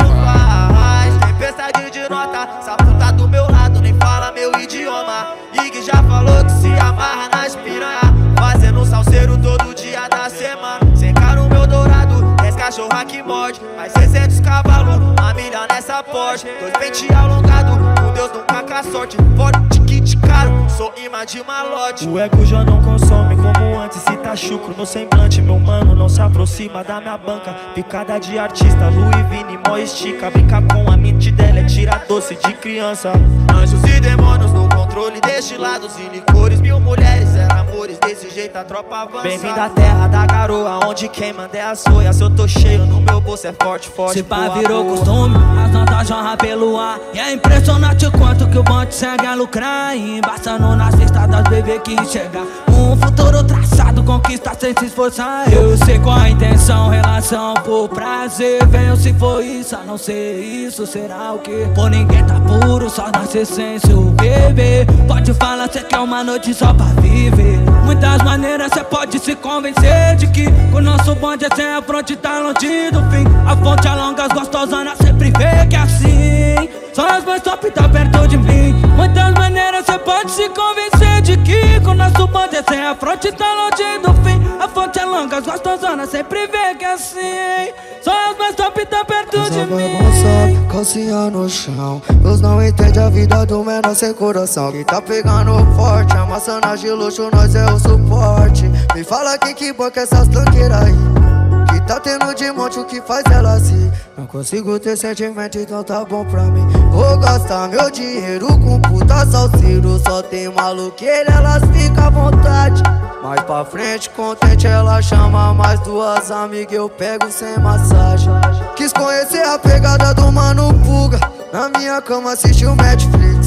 [SPEAKER 5] faz. Tempestade de nota, essa puta do meu lado nem fala meu idioma. Ig já falou que se amarra nas piranha, fazendo um salseiro todo dia da semana. Secar o meu dourado, 10 cachorra que morde. Mais 600 cavalos, a milha nessa Porsche. 2 pente alongado, com Deus nunca com a sorte. Forte kit caro, sou imã de malote. O ego já não consome como antes, se tá chucro no semblante. Meu mano não se aproxima da minha banca. Picada de artista, Louis Vini, mó estica. Brinca com a mente dela, é tira doce de criança. Anjos e demônios no controle destilados e licores. 1000 mulheres, eram amores, desse jeito a tropa avança. Bem-vindo à terra da garoa, onde quem manda é a soia. Se eu tô cheio, no meu bolso é forte, forte.
[SPEAKER 14] Se pá virou costume, as notas jorram pelo ar. E é impressionante o quanto que o bonde segue a lucrar. E embaçando nas estradas, bebê, que enxergar um futuro traçado, conquista sem se esforçar. Eu sei qual a intenção, relação por prazer. Venho se for isso, a não ser isso, será o quê? Por ninguém tá puro, só nasce essência o bebê. Pode falar, cê quer uma noite só pra viver. Muitas maneiras cê pode se convencer de que o nosso bonde é sem a fronte, tá longe do fim. A fonte alonga, as gostosanas sempre vê que é assim. Só as mais top tá perto de mim. Muitas maneiras cê pode se convencer de que o nosso bonde é sem a fronte, tá longe do fim. A fonte é longa, as gostosanas sempre vê que é assim. Só as mais top tá perto de mim.
[SPEAKER 19] Sobe, calcinha no chão. Deus não entende a vida do menor sem coração. Quem tá pegando forte, amassando de luxo, nós é o suporte. Me fala que banca essas tanqueiras aí, que tá tendo de monte o que faz ela assim. Não consigo ter sentimento, então tá bom pra mim. Vou gastar meu dinheiro com puta salseiro. Só tem maluqueira, elas ficam à vontade. Mais pra frente, contente, ela chama mais 2 amigas, eu pego sem massagem. Quis conhecer a pegada do Mano Puga. Na minha cama assistiu Netflix.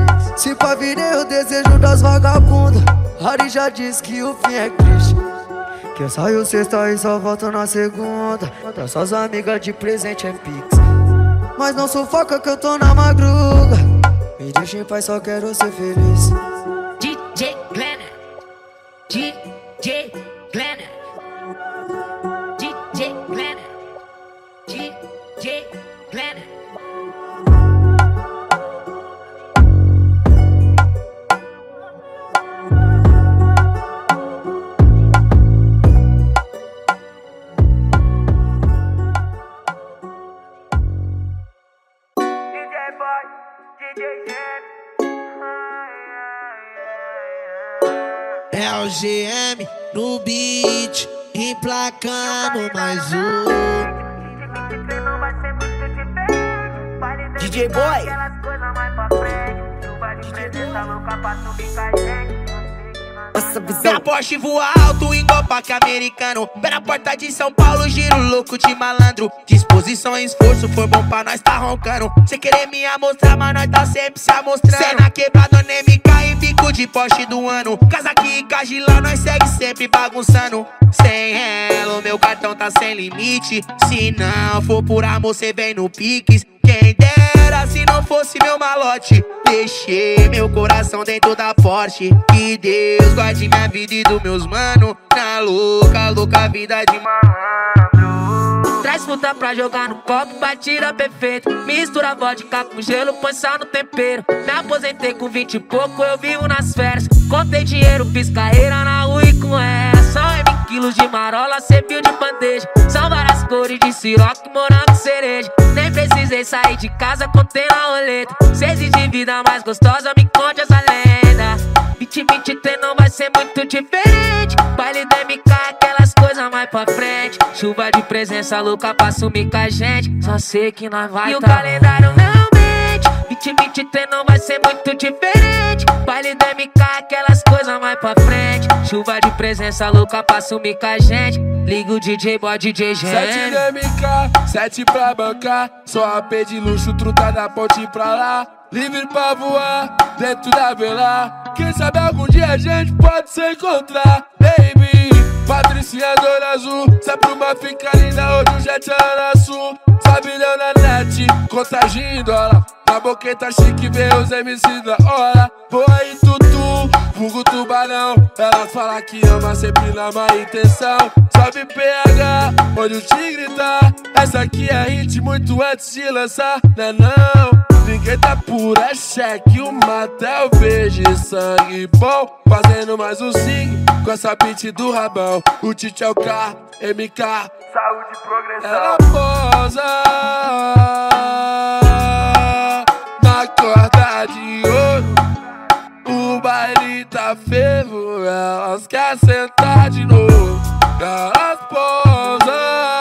[SPEAKER 19] Se pá virei o desejo das vagabundas. Harry já disse que o fim é triste. Que saiu sexta e só volta na segunda. Dá suas amigas de presente é pix. Mas não sufoca que eu tô na madruga. Me deixa em paz, só quero ser feliz.
[SPEAKER 17] DJ Glenn, DJ Glenn, DJ Glenn, DJ Glenn.
[SPEAKER 16] É o GM no beat, emplacando mais um.
[SPEAKER 1] DJ Boy.
[SPEAKER 2] Minha Porsche voa alto igual parque americano. Pé na porta de São Paulo, giro louco de malandro. Disposição e esforço, for bom pra nós tá roncando. Cê querer me amostrar, mas nós tá sempre se amostrando. Cê na quebrada, nem me cai em bico de Porsche do ano. Casa aqui em Cagilão, nós segue sempre bagunçando. Sem ela, meu cartão tá sem limite. Se não for por amor, cê vem no Pix. Quem dera se não fosse meu malote. Deixei meu coração dentro da Porsche. Que Deus guarde minha vida e dos meus mano. Na louca, louca vida de malandro.
[SPEAKER 17] Traz fruta pra jogar no copo, batida perfeito. Mistura vodka com gelo, põe sal no tempero. Me aposentei com 20 e pouco, eu vivo nas férias. Contei dinheiro, fiz carreira na rua e com ela. São 20 quilos de marola, cê viu de bandeja. São várias cores de siroque, morango, cereja. Nem precisei sair de casa, contei na roleta. Se exige vida mais gostosa, me conte essa lenda. 2023 não vai ser muito diferente. Baile do MK, aquelas coisas mais pra frente. Chuva de presença louca pra sumir com a gente. Só sei que nós vai. E o calendário não mente. 2023 não vai ser muito diferente. Baile do MK, aquelas coisas mais pra frente. Chuva de presença louca pra sumir com a gente. Liga o DJ Boy, DJ Gênio.
[SPEAKER 7] 7 do MK, 7 pra bancar. Só AP de luxo, truta da ponte pra lá. Livre pra voar, dentro da vela. Quem sabe algum dia a gente pode se encontrar. Baby, Patricinha Dona Azul. Se é pra uma fica linda, hoje o jet é na sul. Sabe não na net, contagem em dólar. Na boqueta chique, vê os MC da hora. Boa aí tutu, vulgo tubarão. Elas falam que ama sempre na má intenção. Sobe PH, onde o tigre tá. Essa aqui é hit muito antes de lançar, né não? Ninguém tá puro, é cheque, o Matel vejo sangue bom. Fazendo mais um sing com essa beat do rabão. O Tite é o K, MK, saúde e progressão. Ela posa na corda de ouro. O baile tá fervo, elas querem sentar de novo. Elas posam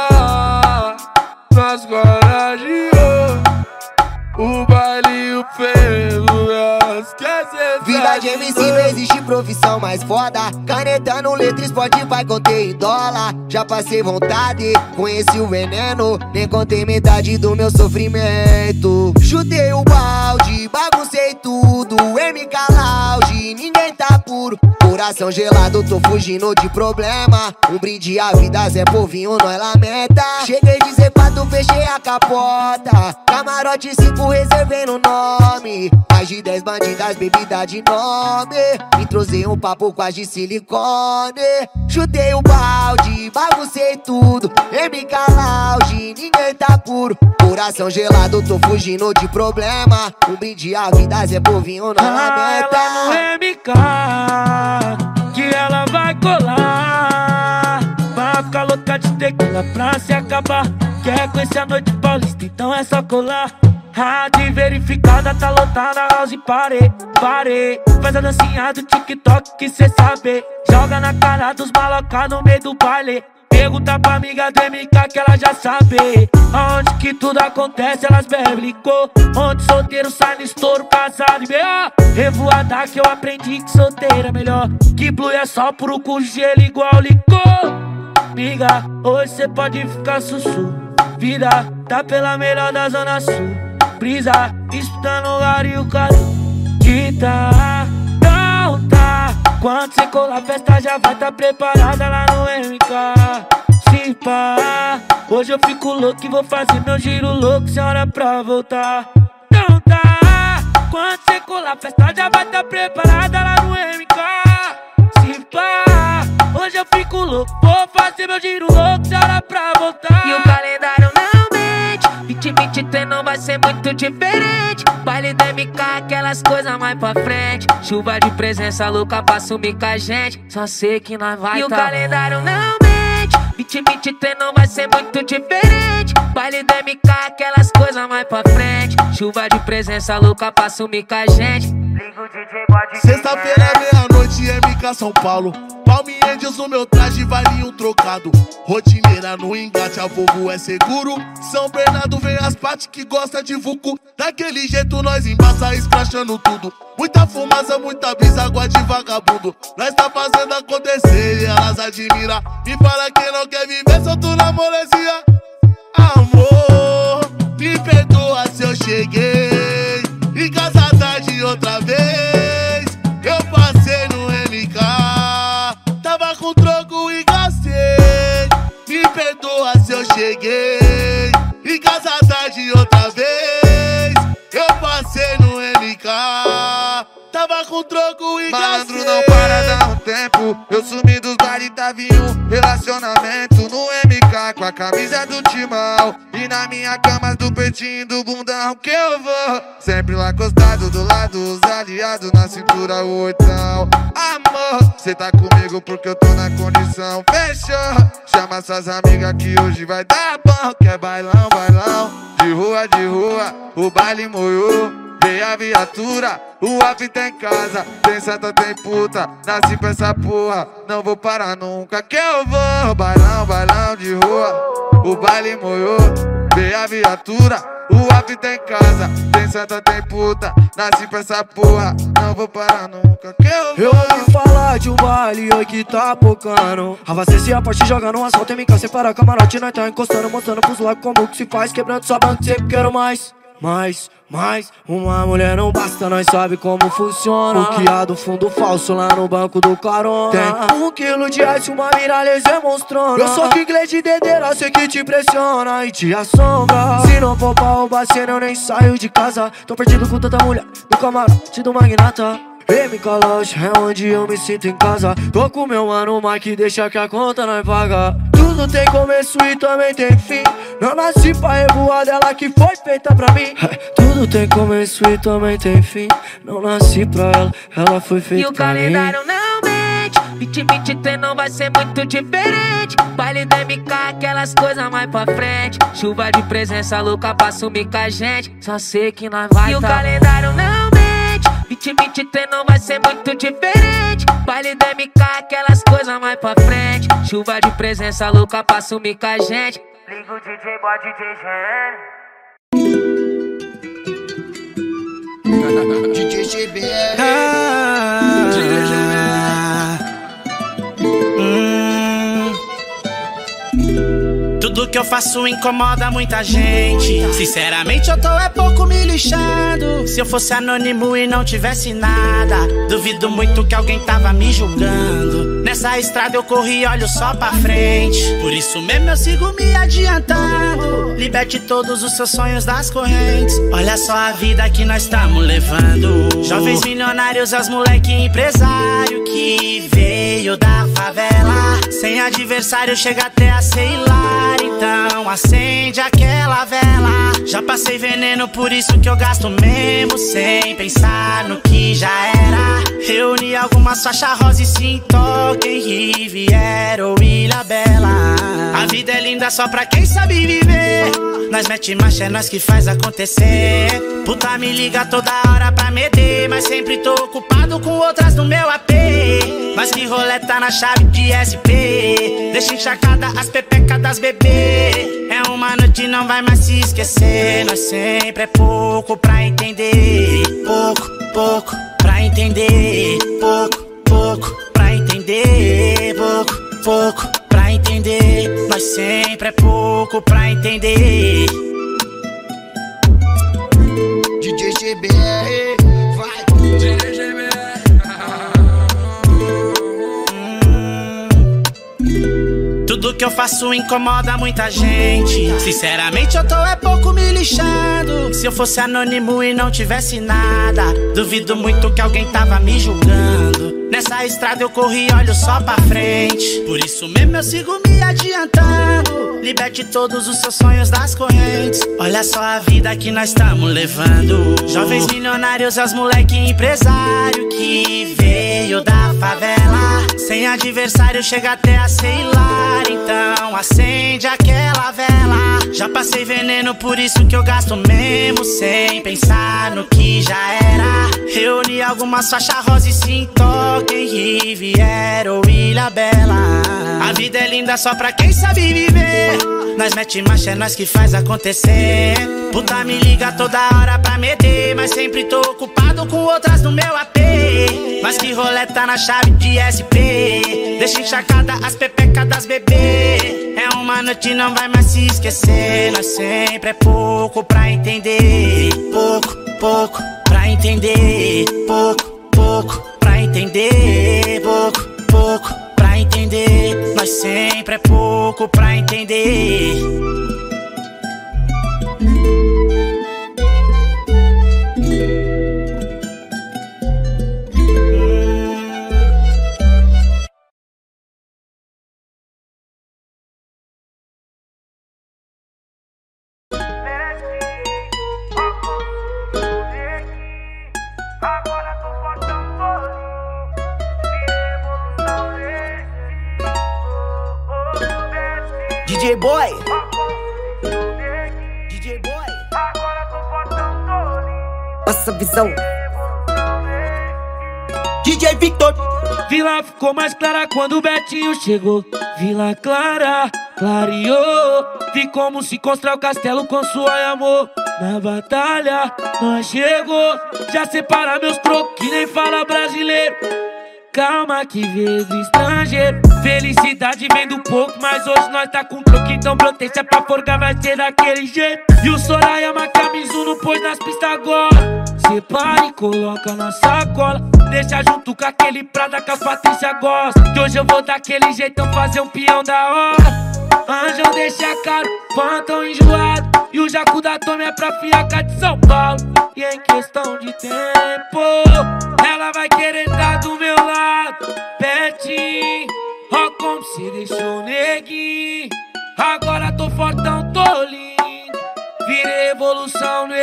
[SPEAKER 7] nas cordas de ouro. O baile, o ferro, elas querem sentar.
[SPEAKER 4] Vida de MC não existe profissão mais foda. Caneta no letra, esporte vai conter em dólar. Já passei vontade, conheci o veneno. Nem contei metade do meu sofrimento. Chutei o balde, baguncei tudo. MK Lounge, ninguém tá puro. Coração gelado, tô fugindo de problema. Um brinde a vida, Zé Povinho, nós lamenta. Cheguei de Z4, fechei a capota. Camarote 5, reservei no nome. Mais de 10 bandidas, bebida de nome. Entrosei um papo quase de silicone. Chutei o balde, baguncei tudo. MK Lounge, ninguém tá puro. Coração gelado, tô fugindo de problema. Um brinde a vida, Zé Povinho, nós lamenta.
[SPEAKER 14] Ela no MK, que ela vai colar. Vai ficar louca de tequila pra se acabar. Quer conhecer a noite paulista, então é só colar. Rádio verificada, tá lotada, house parei. Faz a dancinha do TikTok que cê sabe. Joga na cara dos maloca no meio do baile. Pergunta pra amiga do MK que ela já sabe. Onde que tudo acontece, elas bebem licor. Onde solteiro sai no estouro, casado e B.O. Revoada que eu aprendi que solteiro é melhor. Que blue é só puro com gelo igual licor. Miga, hoje cê pode ficar sussu. Vida tá pela melhor da zona sul. Brisa, escutando o ar e o carinho. Guitarra, não tá. Quando cê colar a festa já vai tá preparada lá no MK. Se pá, hoje eu fico louco e vou fazer meu giro louco sem hora pra voltar. Não tá. Quando cê colar a festa já vai tá preparada lá no MK. Se pá, hoje eu fico louco, vou fazer meu giro louco sem hora pra voltar.
[SPEAKER 17] E o calendário não mente. 2023 não vai ser muito diferente. Baile do MK, aquelas coisas mais pra frente. Chuva de presença louca pra sumir com a gente. Só sei que nós vai. E o calendário não mente. 2023 não vai ser muito diferente. Baile do MK, aquelas coisas mais pra frente. Chuva de presença louca pra sumir com a gente.
[SPEAKER 13] Sexta-feira, meia-noite, MK São Paulo. Palme Angels no meu traje, vale um trocado. Rotineira no engate, a Volvo é seguro. São Bernardo vem as partes que gosta de vulco. Daquele jeito nós embaça, escrachando tudo. Muita fumaça, muita brisa, água de vagabundo. Nós tá fazendo acontecer e elas admiram. Me fala que não quer viver solto na molezinha. Amor, me perdoa se eu cheguei em casa tarde outra vez. Eu passei no MK, tava com troco e gastei. Me perdoa se eu cheguei em casa tarde outra vez. Eu passei no MK, tava com troco e
[SPEAKER 10] Malandro
[SPEAKER 13] gastei.
[SPEAKER 10] não para, dá um tempo. Eu sumi dos bares, tava em um relacionamento no MK. lá com a camisa do timão. E na minha cama do peitinho do bundão que eu vou. Sempre lá acostado do lado, os aliados na cintura, o oitão. Amor, cê tá comigo porque eu tô na condição. Fechou, chama suas amigas que hoje vai dar bom. Quer bailão, bailão, de rua, o baile moiou. Veio a viatura, o AF tem casa, tem santa, tem puta, nasci pra essa porra, não vou parar nunca que eu vou. Bailão, bailão de rua, o baile moiou. Veio a viatura, o AF tem casa, tem santa, tem puta, nasci pra essa porra, não vou parar nunca que eu vou.
[SPEAKER 14] Eu ouvi falar de um baile oi que tá pocando. Abastece a parte, joga no asfalto, MK separa camarote, nós tá encostando, mostrando pros lados como que se faz, quebrando sua banca, sempre quero mais. Mais, uma mulher não basta, nós sabe como funciona. O que há do fundo falso lá no banco do carona. Tem 1 quilo de ice, uma miralhas demonstrando. Eu sou que inglês de dedeira, sei que te pressiona e te assombra. Se não for pra roubar cena, eu nem saio de casa. Tô perdido com tanta mulher no camarote do magnata. MK Lounge é onde eu me sinto em casa. Tô com meu mano Mike, deixa que a conta nós paga. Tudo tem começo e também tem fim. Não nasci pra revoar dela que foi feita pra mim. Tudo tem começo e também tem fim. Não nasci pra ela foi feita pra mim.
[SPEAKER 17] E o calendário não mente, 2023 não vai ser muito diferente. Baile da MK, aquelas coisas mais pra frente. Chuva de presença louca pra sumir com a gente. Só sei que nós vai. E o calendário não mente, 2023 não vai ser muito diferente. Baile da MK, aquelas coisas mais pra frente. Chuva de presença louca pra sumir com a gente. Liga o DJ, bota DJ GN.
[SPEAKER 16] DJ GBR.
[SPEAKER 9] Tudo que eu faço incomoda muita gente. Sinceramente eu tô pouco me lixando. Se eu fosse anônimo e não tivesse nada, duvido muito que alguém tava me julgando. Nessa estrada eu corri, olho só pra frente. Por isso mesmo eu sigo me adiantando. Liberte todos os seus sonhos das correntes. Olha só a vida que nós estamos levando. Jovens milionários, as moleque empresário que veio da favela. Sem adversário chega até a ser hilário. Então acende aquela vela. Já passei veneno, por isso que eu gasto mesmo sem pensar no que já era. Reuni algumas faixas rosa e sim toquem Riviera ou Ilha Bela. A vida é linda só pra quem sabe viver. Nós mete marcha, é nós que faz acontecer. Puta me liga toda hora pra meter, mas sempre tô ocupado com outras no meu AP. Mas que roleta na chave de SP. Deixa encharcada as pepecas das bebê. É uma noite, não vai mais se esquecer. Nós sempre é pouco pra entender. Pouco pra entender. Pouco pra entender. Pouco pra entender. Nós sempre é pouco pra entender.
[SPEAKER 16] DJ GBR, vai. DJ GBR.
[SPEAKER 9] Tudo que eu faço incomoda muita gente. Sinceramente eu tô pouco me lixando. Se eu fosse anônimo e não tivesse nada, duvido muito que alguém tava me julgando. Nessa estrada eu corri, olho só pra frente. Por isso mesmo eu sigo me adiantando. Liberte todos os seus sonhos das correntes. Olha só a vida que nós estamos levando. Jovens milionários, as moleque empresário que veio da favela. Sem adversário chega até a ser hilário. Então acende aquela vela. Já passei veneno, por isso que eu gasto mesmo sem pensar no que já era. Reuni algumas faixas rosa e sim toquem Riviera ou Ilha Bela. A vida é linda só pra quem sabe viver. Nós mete marcha, é nós que faz acontecer. Puta me liga toda hora pra meter, mas sempre tô ocupado com outras no meu AP. Mas que roleta na chave de SP. Deixa encharcada as pepecas das bebê. É uma noite, não vai mais se esquecer. Nós sempre é pouco pra entender. Pouco pra entender. Pouco pra entender. Pouco pra entender. Nós sempre é pouco pra entender.
[SPEAKER 1] DJ Boy. DJ Boy. Passa visão.
[SPEAKER 14] DJ Victor. Vila ficou mais clara quando o Betinho chegou. Vila Clara, clareou. Vi como se constrói o castelo com suor e amor. Na batalha, nós chegou. Já separa meus trocos que nem fala brasileiro. Calma que veio do estrangeiro. Felicidade vem do pouco, mas hoje nós tá com troco. Então protesta pra forcar, vai ser daquele jeito. E o Sorayama Camizuno pôs nas pistas agora. Separa e coloca na sacola. Deixa junto com aquele prata que a Patrícia gosta. Que hoje eu vou daquele jeitão fazer um peão da hora. Anjão deixa caro, fã tão enjoado. E o Jacu da Tome é pra fiaca de São Paulo. E em questão de tempo, ela vai querer estar do meu lado. Pertinho, ó como cê deixou neguinho. Agora tô fortão, tô lindo. Virei evolução no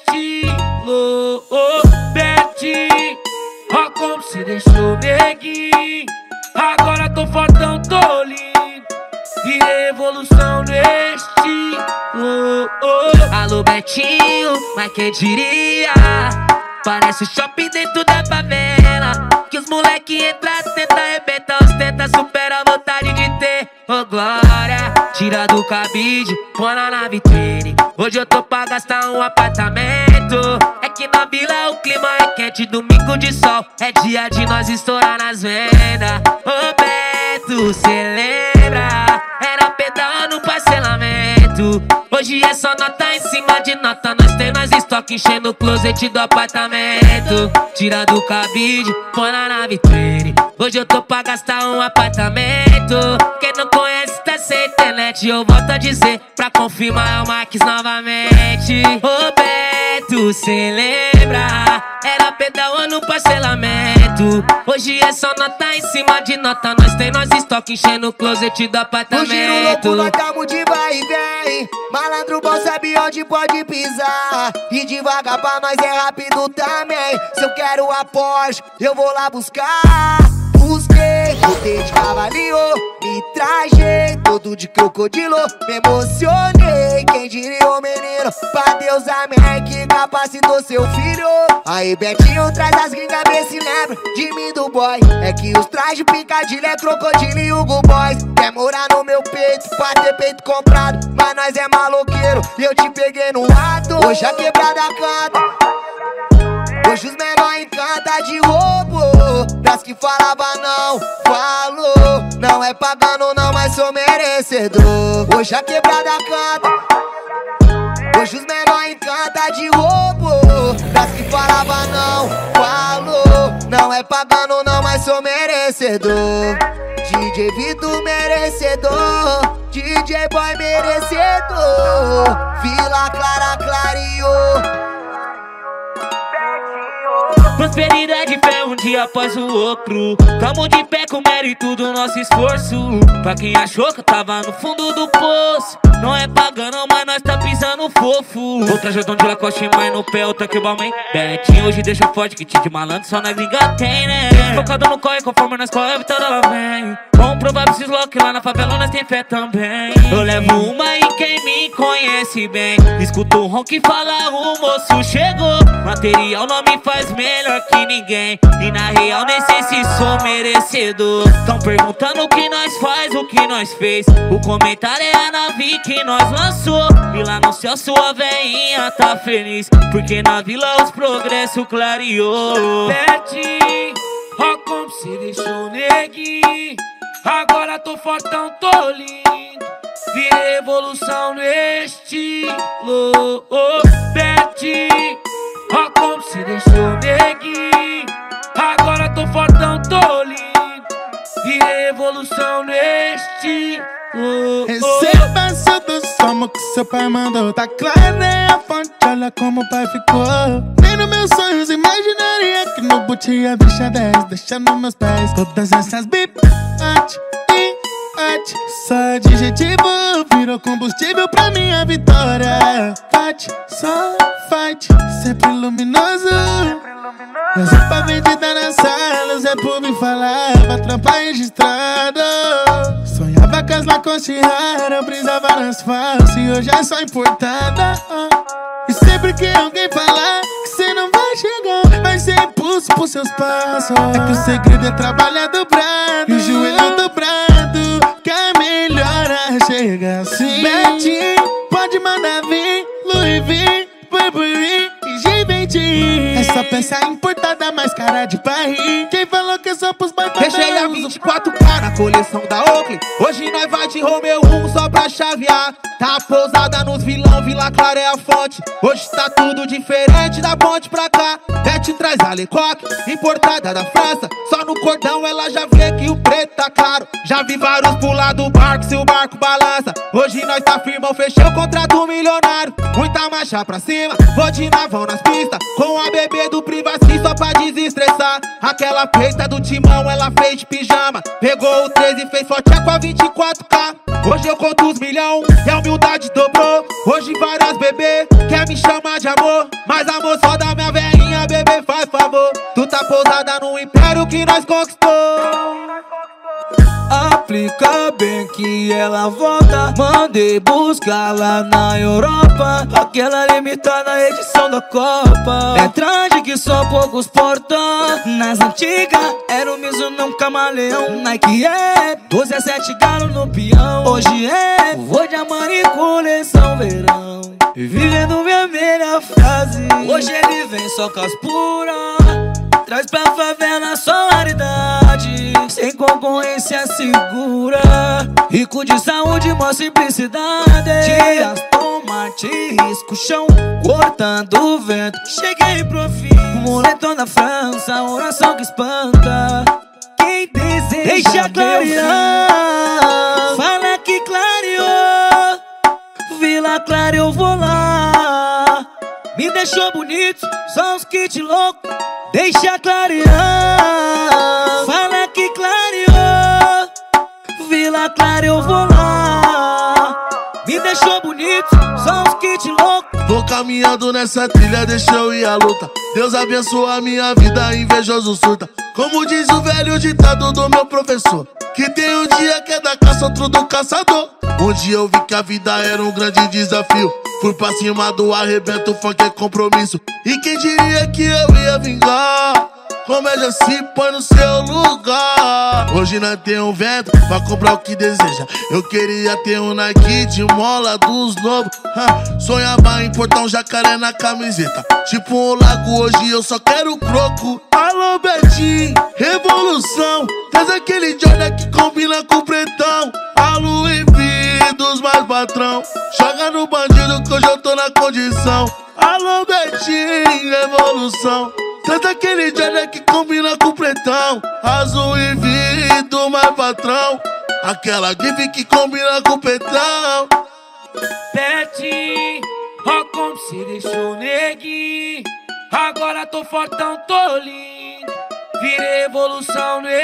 [SPEAKER 14] estilo. Pertinho, ó como cê deixou neguinho. Agora tô fortão, tô lindo. Virei evolução no estilo.
[SPEAKER 17] Alô Betinho, mas quem diria? Parece o shopping dentro da favela. Que os moleque entra, tenta arrebentar, ostenta, supera a vontade de ter. Ô glória, tira do cabide, põe na vitrine. Hoje eu tô pra gastar um apartamento. É que na vila o clima é quente, domingo de sol. É dia de nós estourar nas vendas. Ô Beto, cê lembra? Era pedal no parcelamento. Hoje é só nota em cima de nota. Nós tem nós estoque enchendo o closet do apartamento. Tira do cabide, põe na vitrine. Hoje eu tô pra gastar um apartamento. Quem não conhece tá sem internet. Eu volto a dizer pra confirmar o Max novamente. Ô Beto, cê lembra? Era pedal no parcelamento. Hoje é só nota em cima de nota. Nós tem nós estoque enchendo o closet do apartamento.
[SPEAKER 4] No giro louco nós tamo de vai e vem. Malandro bom sabe onde pode pisar. E devagar pra nós é rápido também. Se eu quero a Porsche, eu vou lá buscar. Busquei, botei de cavalinho, me trajei todo de crocodilo. Me emocionei, quem diria o menino? Pra Deus amém, que capacitou seu filho. Aí Betinho traz as gringas, vê se lembra de mim do boy. É que os trajes picadilho é crocodilo e Hugo Boys. Quer morar no meu peito, pra ter peito comprado. Mas nós é maloqueiro e eu te peguei no ato. Hoje a quebrada canta, hoje os menor encanta de roubo. Das que falava não, falou. Não é pagando não, mas sou merecedor. Hoje a quebrada canta, hoje os menor encanta de roubo. Das que falava não, falou. Não é pagando não, mas sou merecedor. DJ Vitor merecedor, DJ Boy merecedor. Vila Clara clareou.
[SPEAKER 14] Prosperidade fé um dia após o outro. Tamo de pé com mérito do nosso esforço. Pra quem achou que eu tava no fundo do poço, não é pagando, mas nós tá pisando fofo. Outra Jordão de Lacoste, mas no pé outra que o Balmain. Betinho hoje deixa forte, que te de malandro só na gringa tem, né? Focado no corre, conforme nós corre, a vitória ela vem. Vamos provar esses loucos lá na favela, nós tem fé também. Eu levo uma e quem me conhece bem escuta o ronco e fala, o moço chegou. Material não me faz melhor que ninguém. E na real nem sei se sou merecedor. Tão perguntando o que nós faz, o que nós fez. O comentário é a nave que nós lançou. E lá no céu sua veinha tá feliz, porque na vila os progressos clareou. Pertinho, ó como cê deixou neguinho. Agora tô fortão, tô lindo. Virei evolução no estilo. Pertinho, ó como cê deixou neguinho. Agora tô fortão, tô lindo. Virei evolução no estilo.
[SPEAKER 20] Receba seu do som que seu pai mandou. Tá claro, né? A fonte, olha como o pai ficou. Nem nos meus sonhos imaginaria que no boot ia deixar 10, deixando meus pés. Todas essas bip, só adjetivo virou combustível pra minha vitória. Fight, só fight, sempre luminoso. Mas é pra vendida na sala, Zé Pub falava, trampa registrado. Sonhava Lucas lá com Chihara, brisava nas falsas e hoje é só importada. E sempre que alguém falar que cê não vai chegar, vai ser impulso pros seus passos. É que o segredo é trabalhar dobrado, e o joelho dobrado, que a melhora chega assim. Betinho, pode mandar vir, Louis V, Burberry e Givenchy. Essa peça é importada, mais cara de Paris. Quem falou que é só pros baitados?
[SPEAKER 21] Deixei a 24K na coleção da Oakley. Hoje nós vai de Romeo 1 só pra chavear. Tá pousada nos vilão, Vila Clara é a fonte. Hoje tá tudo diferente da ponte pra cá. Bete traz a Lecoque, importada da França. Só no cordão ela já vê que o preto tá claro. Já vi vários pular do barco se o barco balança. Hoje nós tá firmão, fechei o contrato milionário. Muita marcha pra cima, vou de navão nas pistas, com a bebê do Privacy só pra desestressar. Aquela peita do Timão ela fez de pijama. Pegou o 13 e fez forte com a 24K. Hoje eu conto os milhão e a humildade dobrou. Hoje várias bebê quer me chamar de amor, mas amor só da minha velhinha, bebê faz favor. Tu tá pousada no império que nós conquistou.
[SPEAKER 5] Aplica bem que ela volta. Mandei buscar lá na Europa, aquela limitada edição da Copa. É traje que só poucos portam. Nas antigas era o Mizuno, não camaleão. Nike é 12 a 7 galo no peão. Hoje é vou de Armani coleção verão, vivendo minha melhor fase. Hoje ele vem só com as puras, traz pra favela só raridade, sem concorrência segura. Rico de saúde, mó simplicidade. Tira Aston Martin, risco o chão, cortando o vento. Cheguei pro fim, moletom da França, oração que espanta. Quem deseja deixa clarear, fala que clareou. Vila Clara eu vou lá, me deixou bonito, só uns kits loucos. Deixa clarear, fala que clareou. Vila Clara eu vou lá, me deixou bonito, só uns kits loucos.
[SPEAKER 13] Vou caminhando nessa trilha, deixa eu ir à luta. Deus abençoa a minha vida, invejoso surta. Como diz o velho ditado do meu professor, que tem um dia que é da caça, outro do caçador. Um dia eu vi que a vida era um grande desafio, fui pra cima do arrebento, funk é compromisso. E quem diria que eu ia vingar? Comédia se põe no seu lugar. Hoje nós tem um vento pra comprar o que deseja. Eu queria ter um Nike de mola dos novos. Sonhava em portar um jacaré na camiseta, tipo um lago, hoje eu só quero croco. Alô Betinho, revolução, traz aquele Jordan que combina com o pretão. A Louis V dos mais patrão, joga no bandido que hoje eu tô na condição. Alô Betinho, revolução, traz aquele Jordan que combina com o pretão. Azul e V do mais patrão, aquela give que combina com o pretão.
[SPEAKER 5] Betinho, ó como se deixou neguinho. Agora tô fortão, tô lindo, virei evolução no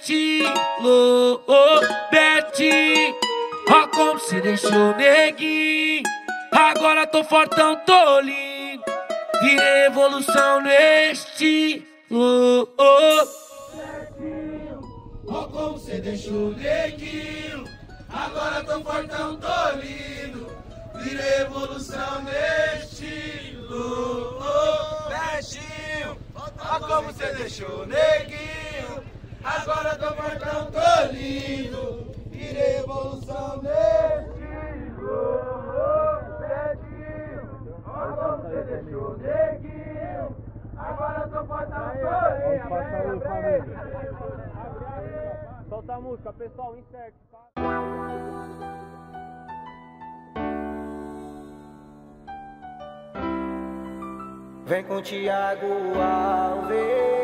[SPEAKER 5] estilo. Betinho, ó como se deixou neguinho. Agora tô fortão, tô lindo, virei evolução no estilo.
[SPEAKER 2] Ó como cê deixou neguinho. Agora tô fortão, tô lindo, virei evolução no estilo. Betinho, ó como cê deixou neguinho. Agora tô fortão, tô lindo, virei evolução no estilo. Betinho, ó como cê deixou neguinho. Agora tô fortão, tô lindo.
[SPEAKER 22] Solta a música, pessoal, inserte, tá?
[SPEAKER 23] Vem com Thiago Alves,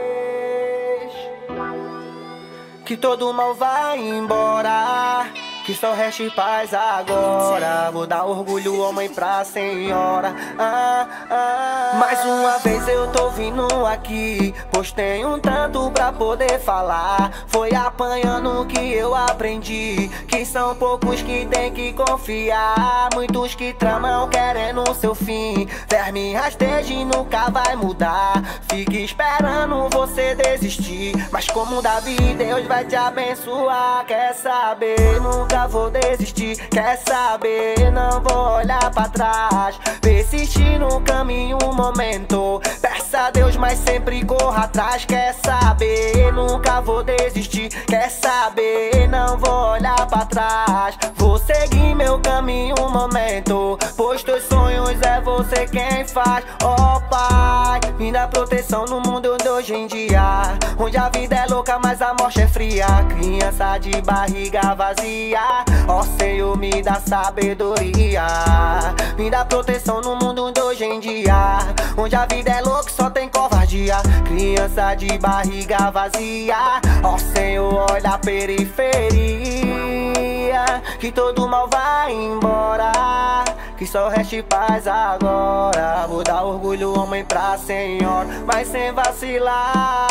[SPEAKER 23] que todo mal vai embora, que só reste paz agora. Vou dar orgulho, homem, pra senhora. Mais uma vez eu tô vindo aqui, pois tem um tanto pra poder falar. Foi apanhando que eu aprendi que são poucos que tem que confiar. Muitos que tramam querendo seu fim, verme rasteja e nunca vai mudar. Fique esperando você desistir, mas como Davi, Deus vai te abençoar. Quer saber? Nunca nunca vou desistir. Quer saber? Não vou olhar pra trás. Persistir no caminho um momento. Peça a Deus, mas sempre corra atrás. Quer saber? Nunca vou desistir. Quer saber? Não vou olhar pra trás. Vou seguir meu caminho um momento, pois teus sonhos é você quem faz. Ó Pai, me dá proteção no mundo de hoje em dia, onde a vida é louca, mas a morte é fria. Criança de barriga vazia, ó Senhor, me dá sabedoria. Me dá proteção no mundo de hoje em dia, onde a vida é louca e só tem covardia. Criança de barriga vazia, ó Senhor, olha a periferia, que todo mal vai embora, que só reste paz agora. Vou dar orgulho, homem, pra Senhor, mas sem vacilar.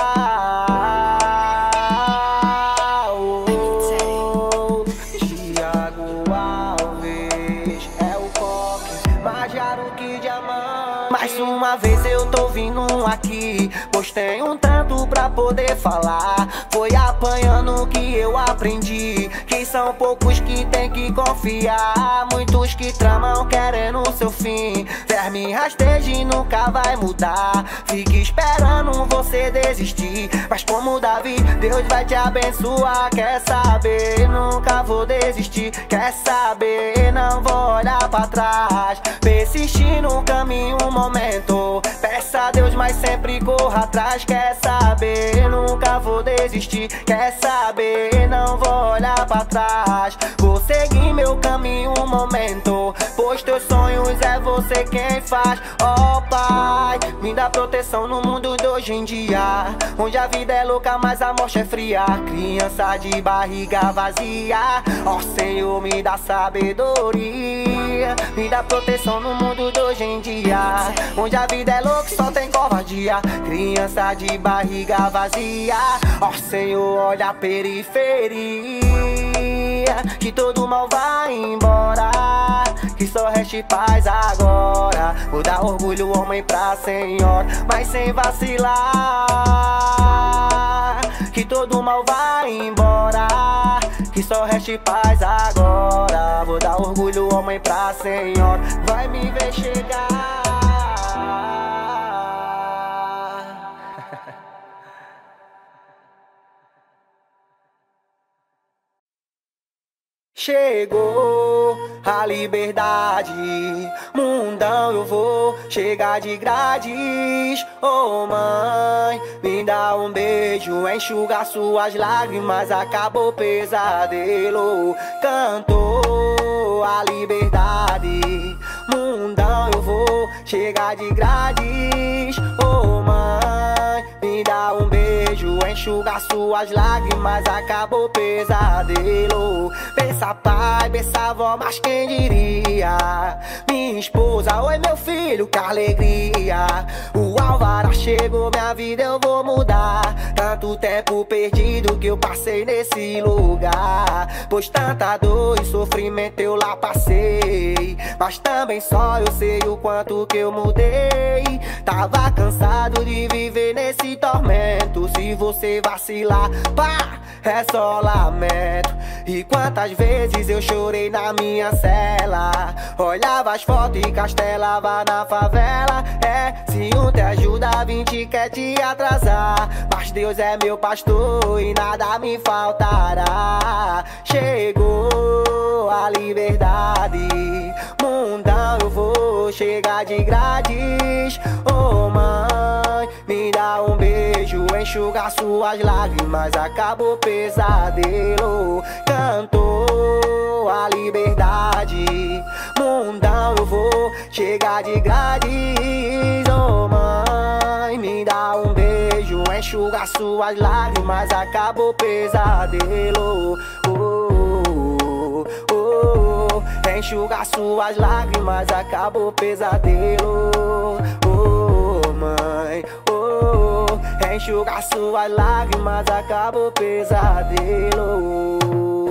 [SPEAKER 23] Thiago Alves é o coque, mais raro que diamante. Mais uma vez eu tô vindo aqui, pois tenho um tanto pra poder falar. Foi apanhando que eu aprendi, que são poucos que tem que confiar, muitos que tramam querendo o seu fim. Verme rasteja e nunca vai mudar, fique esperando você desistir, mas como Davi, Deus vai te abençoar. Quer saber? Nunca vou desistir. Quer saber? Não vou olhar pra trás. Persistir no caminho um momento, peça a Deus, mas sempre corra atrás. Quer saber? Nunca vou desistir. Quer saber? Não vou olhar pra trás. Vou seguir meu caminho um momento, pois teus sonhos é você quem faz. Ó Pai, me dá proteção no mundo de hoje em dia, onde a vida é louca, mas a morte é fria. Criança de barriga vazia, ó Senhor, me dá sabedoria. Me dá proteção no mundo de hoje em dia, onde a vida é louca e só tem covardia. Criança de barriga vazia, ó Senhor, olha a periferia, que todo mal vai embora, que só reste paz agora. Vou dar orgulho, homem, pra Senhor, mas sem vacilar, que todo mal vai embora, que só reste paz agora. Vou dar orgulho, homem, pra Senhor, vai me ver chegar. Chegou a liberdade, mundão eu vou chegar de grades. Oh mãe, me dá um beijo, enxuga suas lágrimas, acabou o pesadelo. Cantou a liberdade, mundão eu vou chegar de grades. Oh mãe, me dá um beijo, enxuga suas lágrimas, acabou o pesadelo. Pensa pai, pensa avó, mas quem diria? Minha esposa, oi meu filho, que alegria. O alvará chegou, minha vida eu vou mudar. Tanto tempo perdido que eu passei nesse lugar, pois tanta dor e sofrimento eu lá passei, mas também só eu sei o quanto que eu mudei. Tava cansado de viver nesse tormento, se você vacilar, pá, é só lamento. E quantas vezes eu chorei na minha cela, olhava as fotos e castelava na favela. É, se um te ajuda, 20 quer te atrasar, mas Deus é meu pastor e nada me faltará. Chegou a liberdade, mundão eu vou chegar de grades. Oh mãe, me dá um beijo, enxuga suas lágrimas, acabou o pesadelo. Cantou a liberdade, mundão eu vou chegar de grades. Oh mãe, me dá um beijo, enxuga suas lágrimas, acabou o pesadelo. Enxuga suas lágrimas, acabou o pesadelo. Oh mãe, enxuga suas lágrimas, acabou o pesadelo.